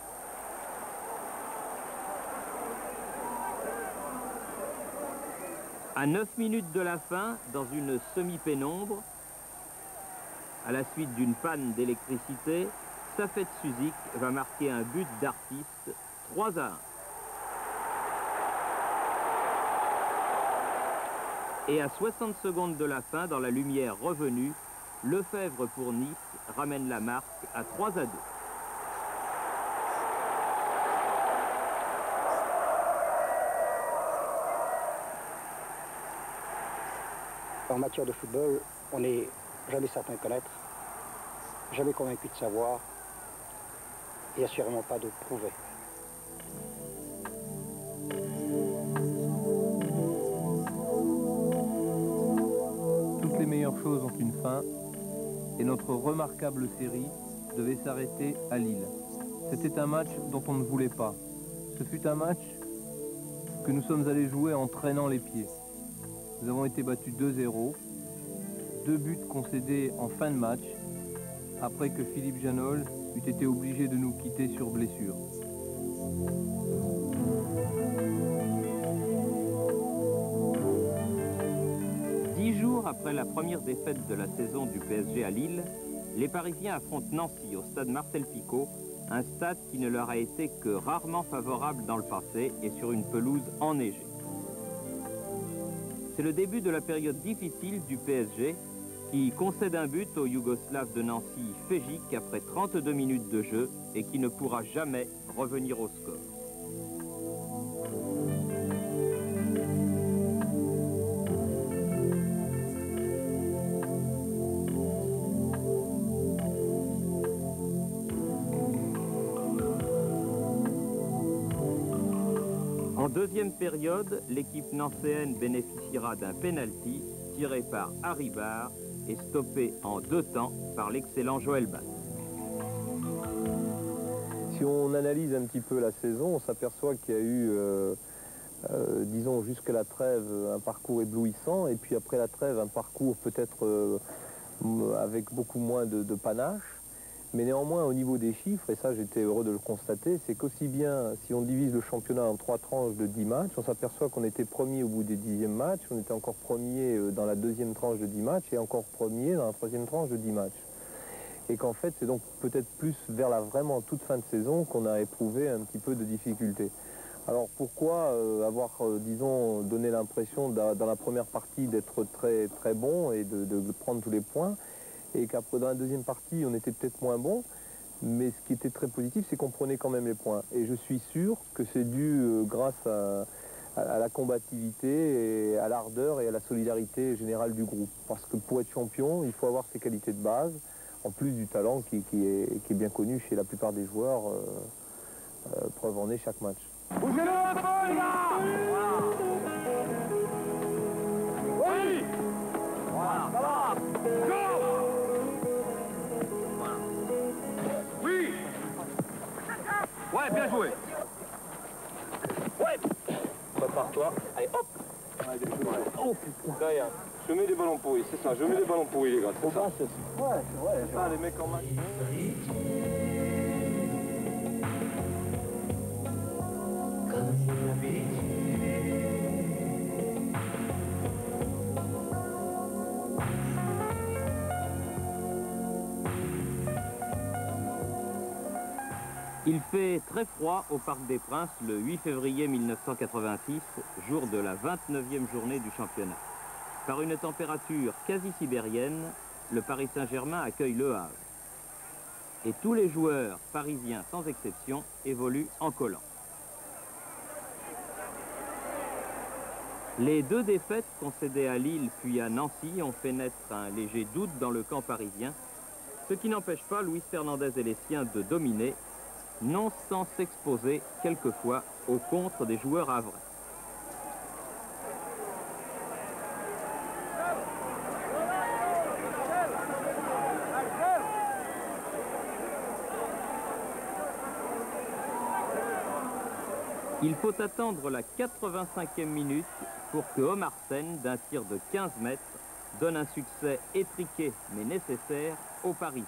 À neuf minutes de la fin, dans une semi-pénombre, à la suite d'une panne d'électricité, Safet Suzik va marquer un but d'artiste, trois à un. Et à soixante secondes de la fin, dans la lumière revenue, Lefebvre pour Nice ramène la marque à trois à deux. En matière de football, on n'est jamais certain de connaître, jamais convaincu de savoir, et assurément pas de prouver. Toutes les meilleures choses ont une fin, et notre remarquable série devait s'arrêter à Lille. C'était un match dont on ne voulait pas. Ce fut un match que nous sommes allés jouer en traînant les pieds. Nous avons été battus deux zéro, deux buts concédés en fin de match, après que Philippe Janol eût été obligé de nous quitter sur blessure. Dix jours après la première défaite de la saison du P S G à Lille, les Parisiens affrontent Nancy au stade Marcel-Picot, un stade qui ne leur a été que rarement favorable dans le passé et sur une pelouse enneigée. C'est le début de la période difficile du P S G qui concède un but au Yougoslave de Nancy, Fejic, après trente-deux minutes de jeu et qui ne pourra jamais revenir au score. En deuxième période, l'équipe nancéenne bénéficiera d'un penalty tiré par Harry Barr et stoppé en deux temps par l'excellent Joël Bas. Si on analyse un petit peu la saison, on s'aperçoit qu'il y a eu, euh, euh, disons, jusqu'à la trêve, un parcours éblouissant, et puis après la trêve, un parcours peut-être euh, avec beaucoup moins de, de panache. Mais néanmoins, au niveau des chiffres, et ça j'étais heureux de le constater, c'est qu'aussi bien, si on divise le championnat en trois tranches de dix matchs, on s'aperçoit qu'on était premier au bout des dixièmes matchs, on était encore premier dans la deuxième tranche de dix matchs et encore premier dans la troisième tranche de dix matchs. Et qu'en fait, c'est donc peut-être plus vers la vraiment toute fin de saison qu'on a éprouvé un petit peu de difficulté. Alors pourquoi euh, avoir, euh, disons, donné l'impression dans la première partie d'être très, très bon et de, de prendre tous les points, et qu'après dans la deuxième partie on était peut-être moins bon, mais ce qui était très positif c'est qu'on prenait quand même les points. Et je suis sûr que c'est dû euh, grâce à, à, à la combativité et à l'ardeur et à la solidarité générale du groupe. Parce que pour être champion, il faut avoir ses qualités de base, en plus du talent qui, qui, est, qui est bien connu chez la plupart des joueurs, euh, euh, preuve en est chaque match. Bougez-le un peu les gars! Oui! Voilà, ça va! Oui! Ouais, bien joué! Ouais! Prépare-toi. Allez, hop! Oh putain! Derrière. Je mets des ballons pourris, c'est ça. Je mets des ballons pourris, les gars. C'est ça. Ouais, ouais. Ah, les mecs en match. Il fait très froid au Parc des Princes le huit février mille neuf cent quatre-vingt-six, jour de la vingt-neuvième journée du championnat. Par une température quasi sibérienne, le Paris Saint-Germain accueille Le Havre. Et tous les joueurs parisiens, sans exception, évoluent en collant. Les deux défaites concédées à Lille puis à Nancy ont fait naître un léger doute dans le camp parisien, ce qui n'empêche pas Luis Fernandez et les siens de dominer, non sans s'exposer quelquefois aux contres des joueurs havrais. Il faut attendre la quatre-vingt-cinquième minute pour que Omar Sen, d'un tir de quinze mètres, donne un succès étriqué mais nécessaire aux Parisiens.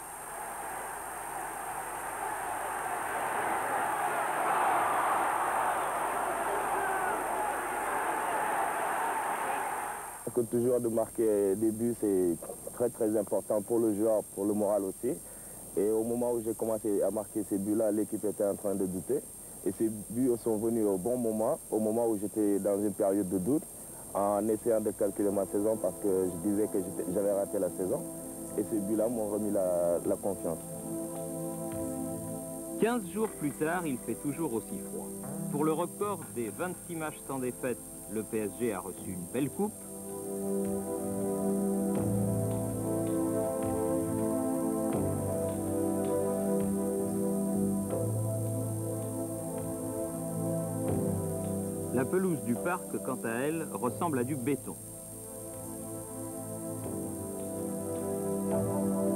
Que toujours de marquer des buts, c'est très très important pour le joueur, pour le moral aussi. Et au moment où j'ai commencé à marquer ces buts-là, l'équipe était en train de douter. Et ces buts sont venus au bon moment, au moment où j'étais dans une période de doute, en essayant de calculer ma saison parce que je disais que j'avais raté la saison. Et ces buts-là m'ont remis la, la confiance. quinze jours plus tard, il fait toujours aussi froid. Pour le record des vingt-six matchs sans défaite, le P S G a reçu une belle coupe. La pelouse du parc, quant à elle, ressemble à du béton.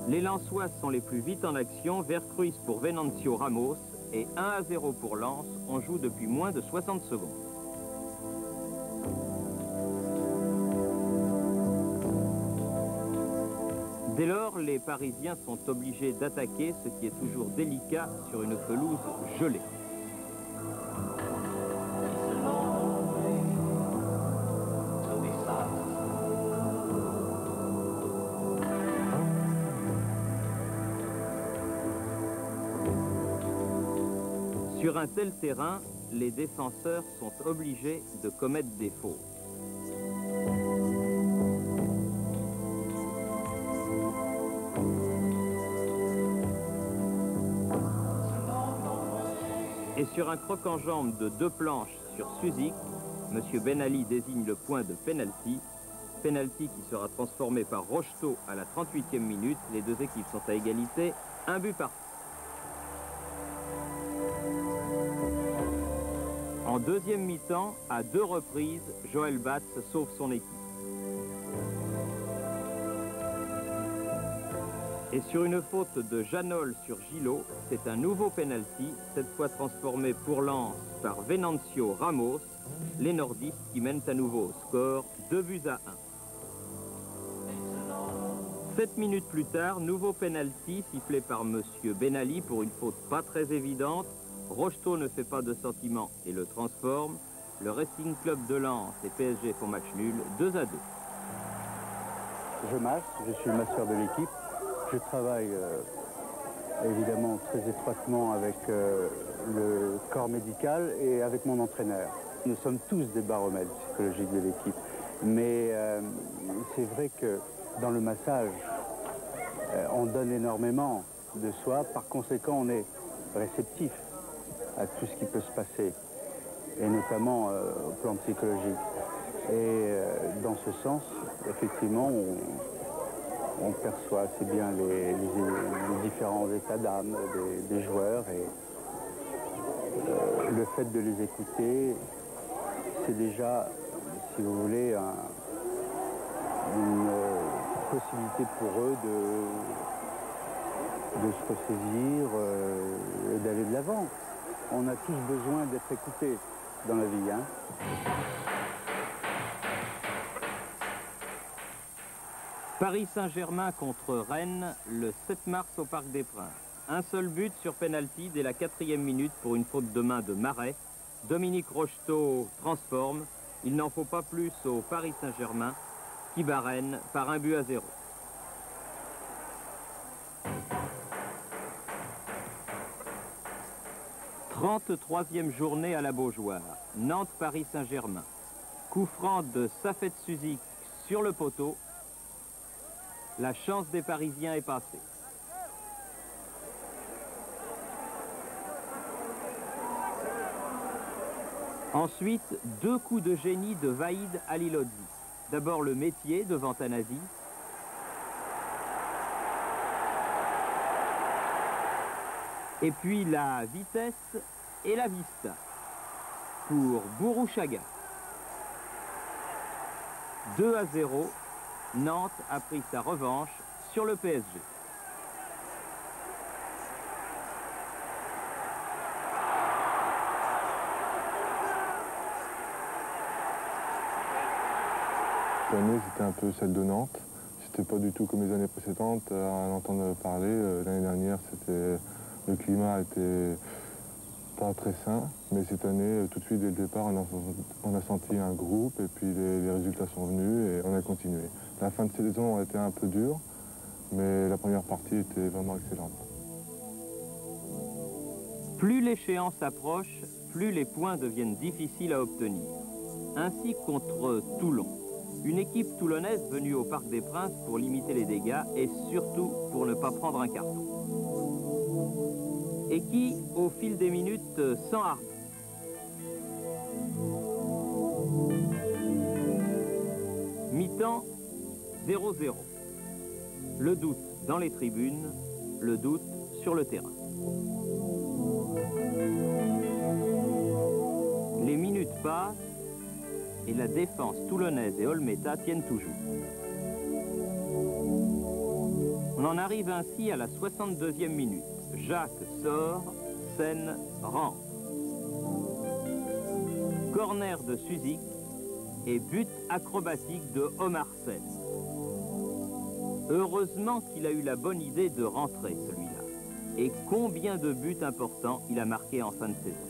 Les Lensois sont les plus vite en action, Vercruis pour Venancio Ramos et un à zéro pour Lens. On joue depuis moins de soixante secondes. Dès lors, les Parisiens sont obligés d'attaquer, ce qui est toujours délicat sur une pelouse gelée. Sur un tel terrain, les défenseurs sont obligés de commettre des fautes. Et sur un croc en jambe de deux planches sur Suzik, M. Ben Ali désigne le point de penalty. Penalty qui sera transformé par Rocheteau à la trente-huitième minute. Les deux équipes sont à égalité, un but partout. En deuxième mi-temps, à deux reprises, Joël Batz sauve son équipe. Et sur une faute de Janol sur Gillot, c'est un nouveau penalty, cette fois transformé pour Lens par Venancio Ramos, les nordistes qui mènent à nouveau au score, deux buts à un. Sept minutes plus tard, nouveau penalty sifflé par M. Ben Ali pour une faute pas très évidente. Rocheteau ne fait pas de sentiment et le transforme. Le Racing Club de Lens et P S G font match nul, deux à deux. Je masse, je suis le masseur de l'équipe. Je travaille euh, évidemment très étroitement avec euh, le corps médical et avec mon entraîneur. Nous sommes tous des baromètres psychologiques de l'équipe. Mais euh, c'est vrai que dans le massage, euh, on donne énormément de soi. Par conséquent, on est réceptif à tout ce qui peut se passer, et notamment euh, au plan psychologique. Et euh, dans ce sens, effectivement, on, on perçoit assez bien les, les, les différents états d'âme des, des joueurs, et euh, le fait de les écouter, c'est déjà, si vous voulez, un, une euh, possibilité pour eux de, de se ressaisir euh, et d'aller de l'avant. On a tous besoin d'être écoutés dans la vie, hein. Paris Saint-Germain contre Rennes, le sept mars au Parc des Princes. Un seul but sur penalty dès la quatrième minute pour une faute de main de Marais. Dominique Rocheteau transforme. Il n'en faut pas plus au Paris Saint-Germain qui bat Rennes par un but à zéro. trente-troisième journée à la Beaujoire. Nantes-Paris Saint-Germain. Coup franc de Safet Suzik sur le poteau. La chance des Parisiens est passée. Ensuite, deux coups de génie de Vaïd Halilhodji. D'abord le métier devant Tanasi. Et puis la vitesse et la vista pour Bourouchaga. deux à zéro, Nantes a pris sa revanche sur le P S G. Cette année, c'était un peu celle de Nantes. C'était pas du tout comme les années précédentes à en entendre parler. L'année dernière, c'était... Le climat était pas très sain, mais cette année, tout de suite, dès le départ, on a, on a senti un groupe et puis les, les résultats sont venus et on a continué. La fin de saison a été un peu dure, mais la première partie était vraiment excellente. Plus l'échéance approche, plus les points deviennent difficiles à obtenir. Ainsi contre Toulon. Une équipe toulonnaise venue au Parc des Princes pour limiter les dégâts et surtout pour ne pas prendre un carton. Et qui, au fil des minutes, s'enhardit. Mi-temps, zéro zéro. Le doute dans les tribunes, le doute sur le terrain. Les minutes passent et la défense toulonnaise et Olmeta tiennent toujours. On en arrive ainsi à la soixante-deuxième minute. Jacques sort, Sen rentre. Corner de Suzik et but acrobatique de Omar Sen. Heureusement qu'il a eu la bonne idée de rentrer, celui-là. Et combien de buts importants il a marqué en fin de saison.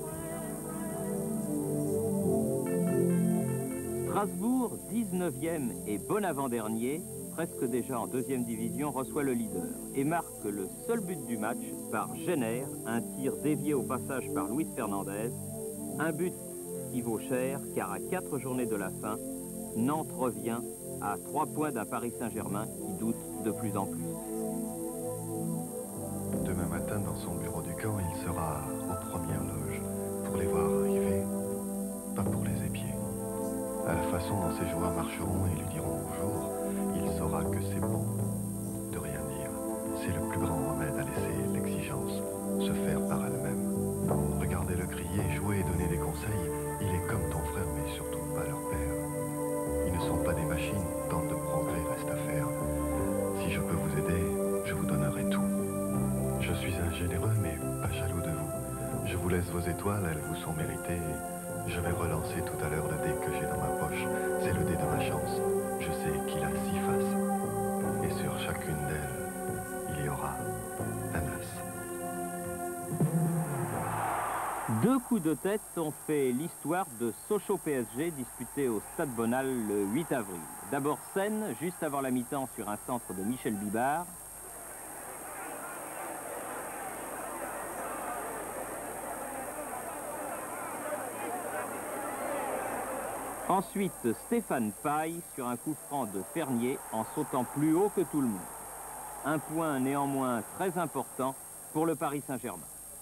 Strasbourg, dix-neuvième et bon avant-dernier, presque déjà en deuxième division, reçoit le leader et marque le seul but du match par Jenner, un tir dévié au passage par Luis Fernandez, un but qui vaut cher car à quatre journées de la fin, Nantes revient à trois points d'un Paris Saint-Germain qui doute de plus en plus. Demain matin, dans son bureau du camp, il sera aux premières loges pour les voir arriver, pas pour les épier. À la façon dont ces joueurs marcheront et lui diront bonjour, il saura que c'est bon de rien dire. C'est le plus grand remède à laisser l'exigence se faire par elle-même. Regardez-le crier, jouer et donner des conseils, il est comme ton frère, mais surtout pas leur père. Ils ne sont pas des machines, tant de progrès reste à faire. Si je peux vous aider, je vous donnerai tout. Je suis un généreux, mais pas jaloux de vous. Je vous laisse vos étoiles, elles vous sont méritées. Je vais relancer tout à l'heure le dé que j'ai dans ma poche. C'est le dé de ma chance. Je sais qu'il a six faces. Et sur chacune d'elles, il y aura un as. Deux coups de tête ont fait l'histoire de Sochaux P S G disputé au Stade Bonal le huit avril. D'abord Sen, juste avant la mi-temps sur un centre de Michel Bibard. Ensuite, Stéphane Paille sur un coup franc de Fernier en sautant plus haut que tout le monde. Un point néanmoins très important pour le Paris Saint-Germain.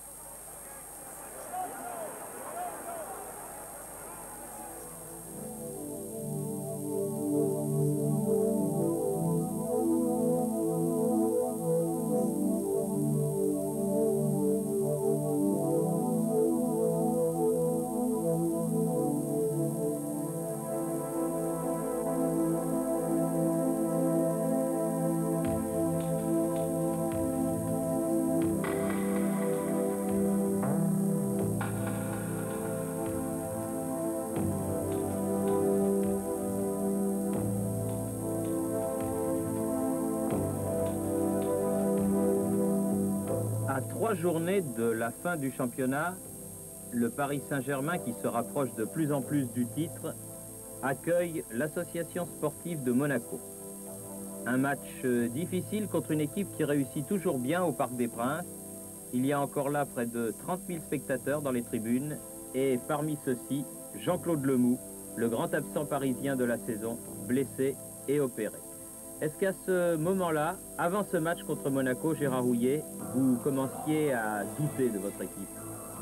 À trois journées de la fin du championnat, le Paris Saint-Germain, qui se rapproche de plus en plus du titre, accueille l'association sportive de Monaco. Un match difficile contre une équipe qui réussit toujours bien au Parc des Princes. Il y a encore là près de trente mille spectateurs dans les tribunes et parmi ceux-ci, Jean-Claude Lemoux, le grand absent parisien de la saison, blessé et opéré. Est-ce qu'à ce moment-là, avant ce match contre Monaco, Gérard Houllier, vous commenciez à douter de votre équipe?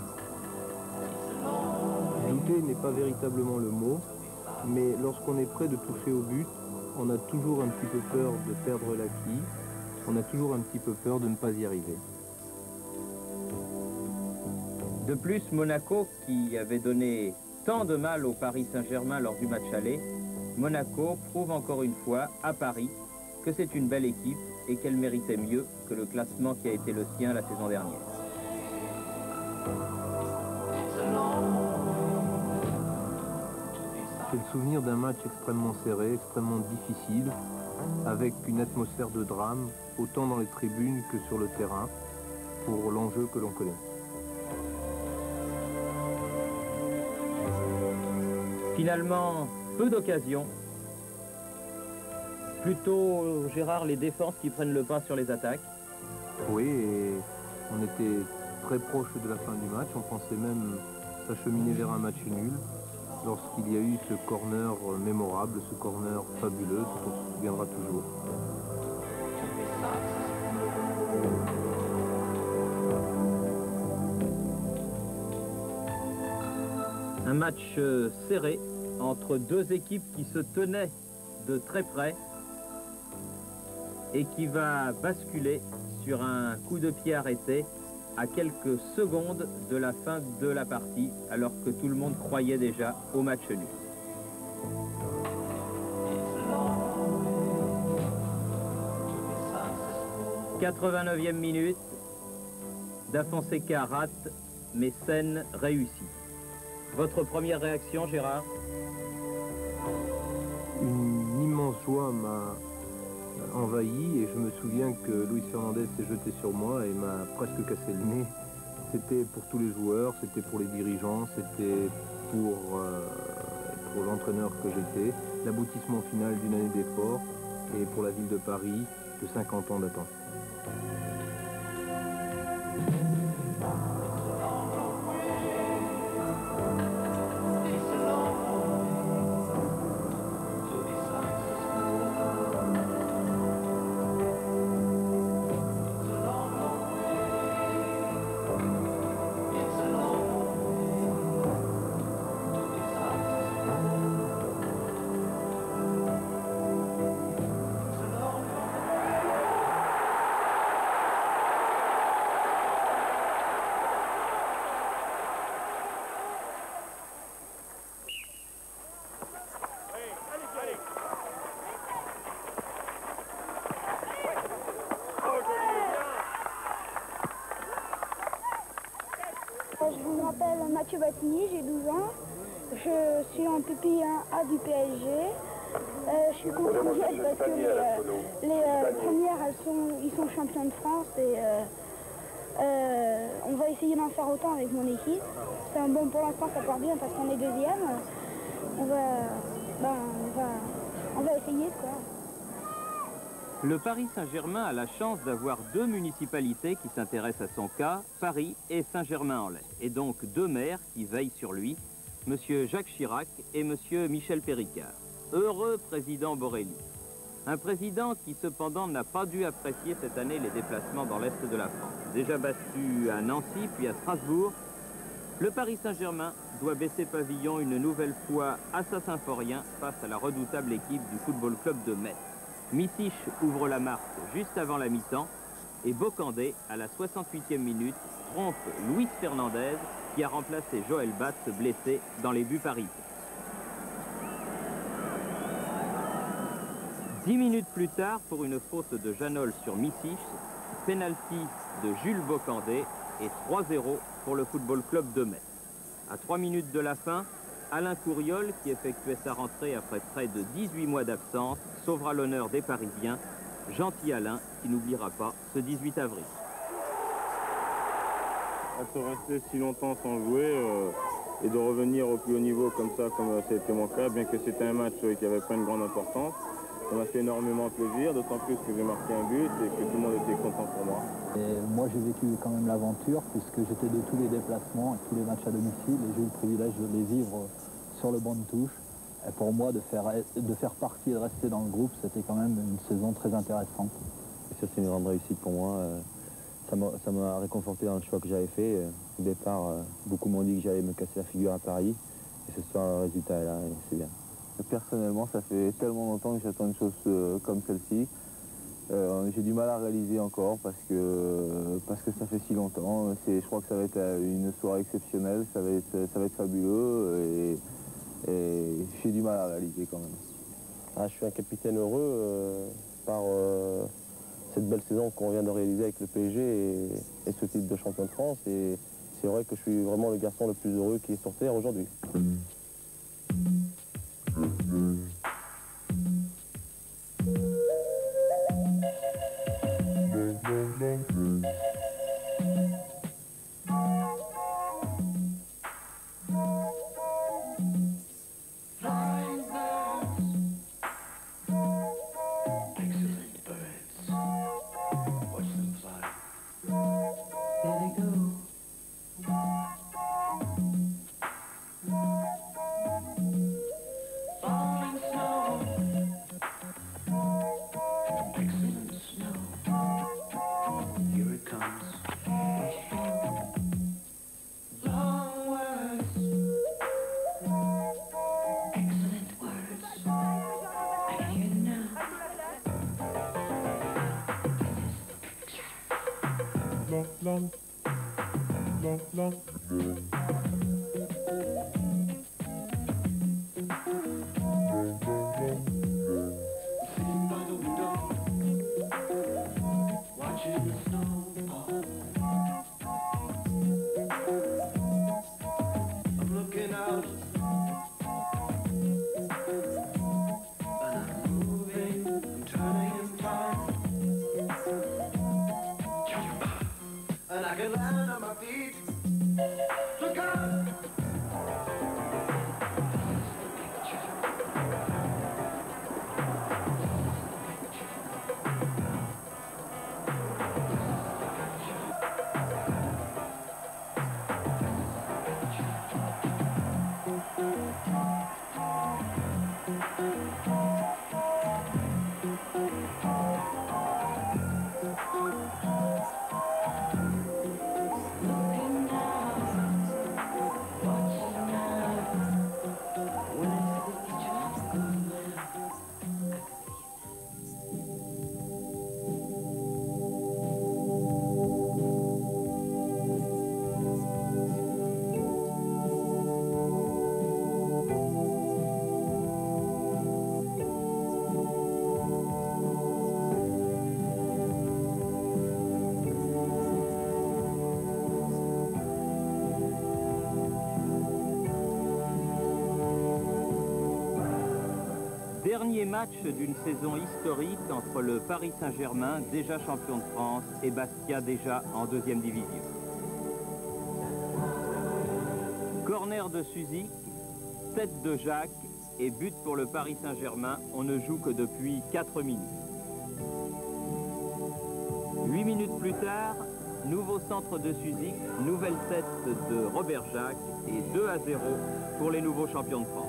Douter n'est pas véritablement le mot, mais lorsqu'on est près de toucher au but, on a toujours un petit peu peur de perdre l'acquis, on a toujours un petit peu peur de ne pas y arriver. De plus, Monaco, qui avait donné tant de mal au Paris Saint-Germain lors du match aller, Monaco prouve encore une fois, à Paris, que c'est une belle équipe et qu'elle méritait mieux que le classement qui a été le sien la saison dernière. C'est le souvenir d'un match extrêmement serré, extrêmement difficile, avec une atmosphère de drame, autant dans les tribunes que sur le terrain, pour l'enjeu que l'on connaît. Finalement, peu d'occasions. Plutôt, Gérard, les défenses qui prennent le pas sur les attaques. Oui, et on était très proche de la fin du match. On pensait même s'acheminer vers un match nul lorsqu'il y a eu ce corner mémorable, ce corner fabuleux dont on se souviendra toujours. Un match euh, serré entre deux équipes qui se tenaient de très près et qui va basculer sur un coup de pied arrêté à quelques secondes de la fin de la partie, alors que tout le monde croyait déjà au match nul. quatre-vingt-neuvième minute, Da Fonseca rate, mais Sen réussit. Votre première réaction, Gérard? Une immense joie m'a envahi et je me souviens que Luis Fernandez s'est jeté sur moi et m'a presque cassé le nez. C'était pour tous les joueurs, c'était pour les dirigeants, c'était pour, euh, pour l'entraîneur que j'étais, l'aboutissement final d'une année d'efforts et pour la ville de Paris de cinquante ans d'attente. Je m'appelle Mathieu Batigny, j'ai douze ans. Je suis en P P I un A du P S G. Euh, je suis content d'y être parce que les, euh, les euh, premières, elles sont, ils sont champions de France et euh, euh, on va essayer d'en faire autant avec mon équipe. C'est un bon, pour l'instant, ça part bien parce qu'on est deuxième. On va, ben, on va, on va essayer quoi. Le Paris Saint-Germain a la chance d'avoir deux municipalités qui s'intéressent à son cas, Paris et Saint-Germain-en-Laye, et donc deux maires qui veillent sur lui, M. Jacques Chirac et M. Michel Péricard. Heureux président Borelli. Un président qui cependant n'a pas dû apprécier cette année les déplacements dans l'Est de la France. Déjà battu à Nancy puis à Strasbourg, le Paris Saint-Germain doit baisser pavillon une nouvelle fois à Saint-Symphorien face à la redoutable équipe du Football Club de Metz. Missich ouvre la marque juste avant la mi-temps et Bocandé, à la soixante-huitième minute, trompe Luis Fernandez qui a remplacé Joël Batz blessé dans les buts parisiens. Dix minutes plus tard, pour une faute de Janol sur Missich, penalty de Jules Bocandé et trois zéro pour le Football Club de Metz. À trois minutes de la fin, Alain Courriol, qui effectuait sa rentrée après près de dix-huit mois d'absence, sauvera l'honneur des Parisiens. Gentil Alain, qui n'oubliera pas ce dix-huit avril. De rester si longtemps sans jouer euh, et de revenir au plus haut niveau comme ça, comme ça a été mon cas, bien que c'était un match qui n'avait pas une grande importance, ça m'a fait énormément plaisir, d'autant plus que j'ai marqué un but et que tout le monde était content pour moi. Et moi j'ai vécu quand même l'aventure puisque j'étais de tous les déplacements, tous les matchs à domicile et j'ai eu le privilège de les vivre sur le banc de touche. Et pour moi de faire, de faire partie et de rester dans le groupe, c'était quand même une saison très intéressante. Et ça c'est une grande réussite pour moi. Ça m'a réconforté dans le choix que j'avais fait. Au départ, beaucoup m'ont dit que j'allais me casser la figure à Paris. Et ce soir, le résultat est là et c'est bien. Personnellement, ça fait tellement longtemps que j'attends une chose euh, comme celle-ci. Euh, j'ai du mal à réaliser encore parce que, parce que ça fait si longtemps. Je crois que ça va être une soirée exceptionnelle, ça va être, ça va être fabuleux et, et j'ai du mal à réaliser quand même. Ah, je suis un capitaine heureux euh, par euh, cette belle saison qu'on vient de réaliser avec le P S G et, et ce titre de champion de France. Et c'est vrai que je suis vraiment le garçon le plus heureux qui est sur Terre aujourd'hui. long, long, long. Sitting by the window, watching and I can land on my feet. Look out! Dernier match d'une saison historique entre le Paris Saint-Germain, déjà champion de France, et Bastia, déjà en deuxième division. Corner de Suzik, tête de Jacques et but pour le Paris Saint-Germain. On ne joue que depuis quatre minutes. Huit minutes plus tard, nouveau centre de Suzik, nouvelle tête de Robert Jacques et deux à zéro pour les nouveaux champions de France.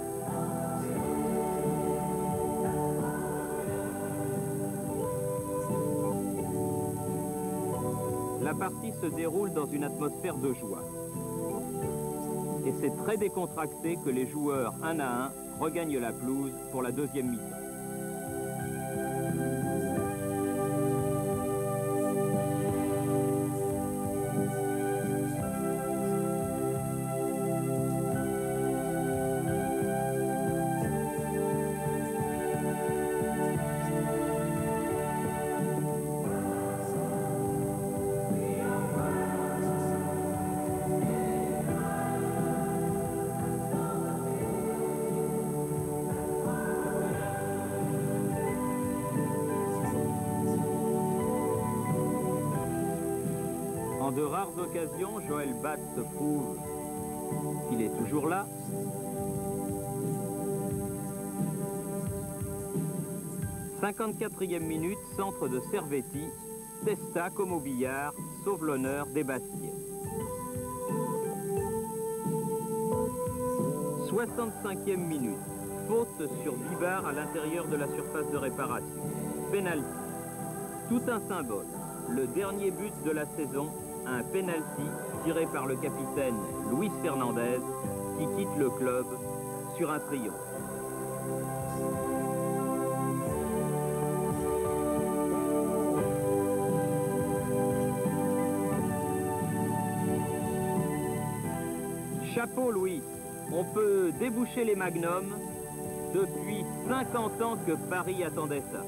La partie se déroule dans une atmosphère de joie. Et c'est très décontracté que les joueurs, un à un, regagnent la pelouse pour la deuxième mi-temps. En de rares occasions, Joël Batz prouve qu'il est toujours là. cinquante-quatrième minute, centre de Servetti. Testa, comme au billard, sauve l'honneur des Bastiais. soixante-cinquième minute, faute sur Bibar à l'intérieur de la surface de réparation. Penalty. Tout un symbole. Le dernier but de la saison, un penalty tiré par le capitaine Luis Fernandez qui quitte le club sur un triomphe. Chapeau Louis, on peut déboucher les magnums. Depuis cinquante ans que Paris attendait ça.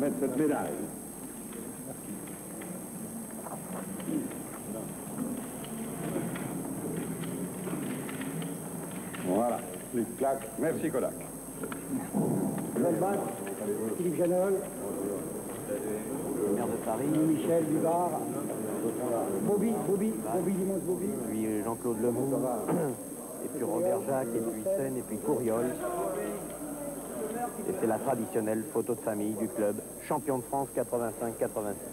remettre cette médaille. Voilà, clic, clac. Merci Kodak. Zelbach, Philippe Janol, maire de Paris, Michel Duvard, Bobby, Bobby, Bobby Limons Bobby. Puis Jean-Claude Lemoux, et puis Robert Jacques, et puis Seine, et puis Courriol. Et c'est la traditionnelle photo de famille du club, champion de France quatre-vingt-cinq quatre-vingt-six.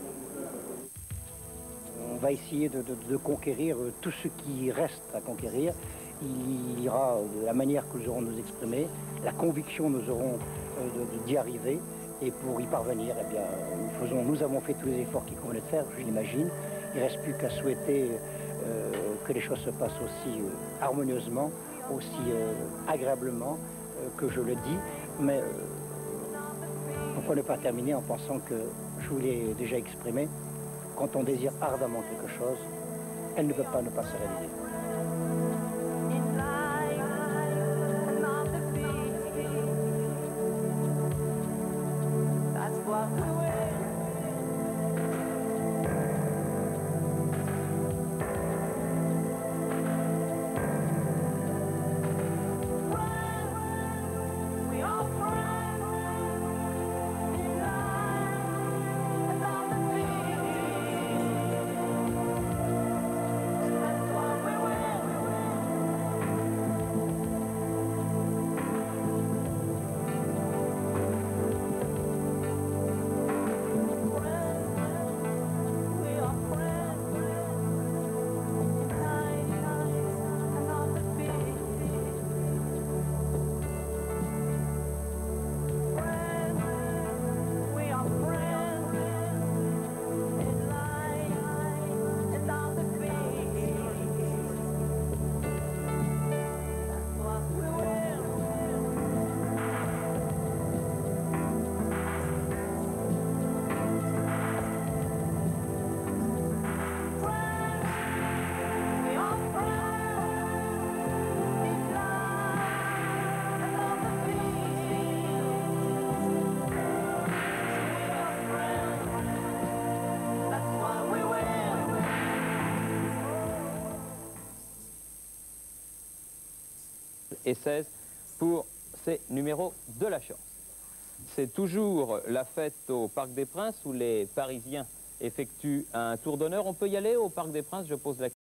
On va essayer de, de, de conquérir tout ce qui reste à conquérir. Il ira de la manière que nous aurons nous exprimer, la conviction nous aurons d'y arriver. Et pour y parvenir, eh bien, nous, faisons, nous avons fait tous les efforts qu'il convenait de faire, je l'imagine. Il ne reste plus qu'à souhaiter euh, que les choses se passent aussi euh, harmonieusement, aussi euh, agréablement euh, que je le dis. Mais euh, pourquoi ne pas terminer en pensant que, je vous l'ai déjà exprimé, quand on désire ardemment quelque chose, elle ne peut pas ne pas se réaliser. Et seize pour ces numéros de la chance. C'est toujours la fête au Parc des Princes où les Parisiens effectuent un tour d'honneur. On peut y aller au Parc des Princes, je pose la question.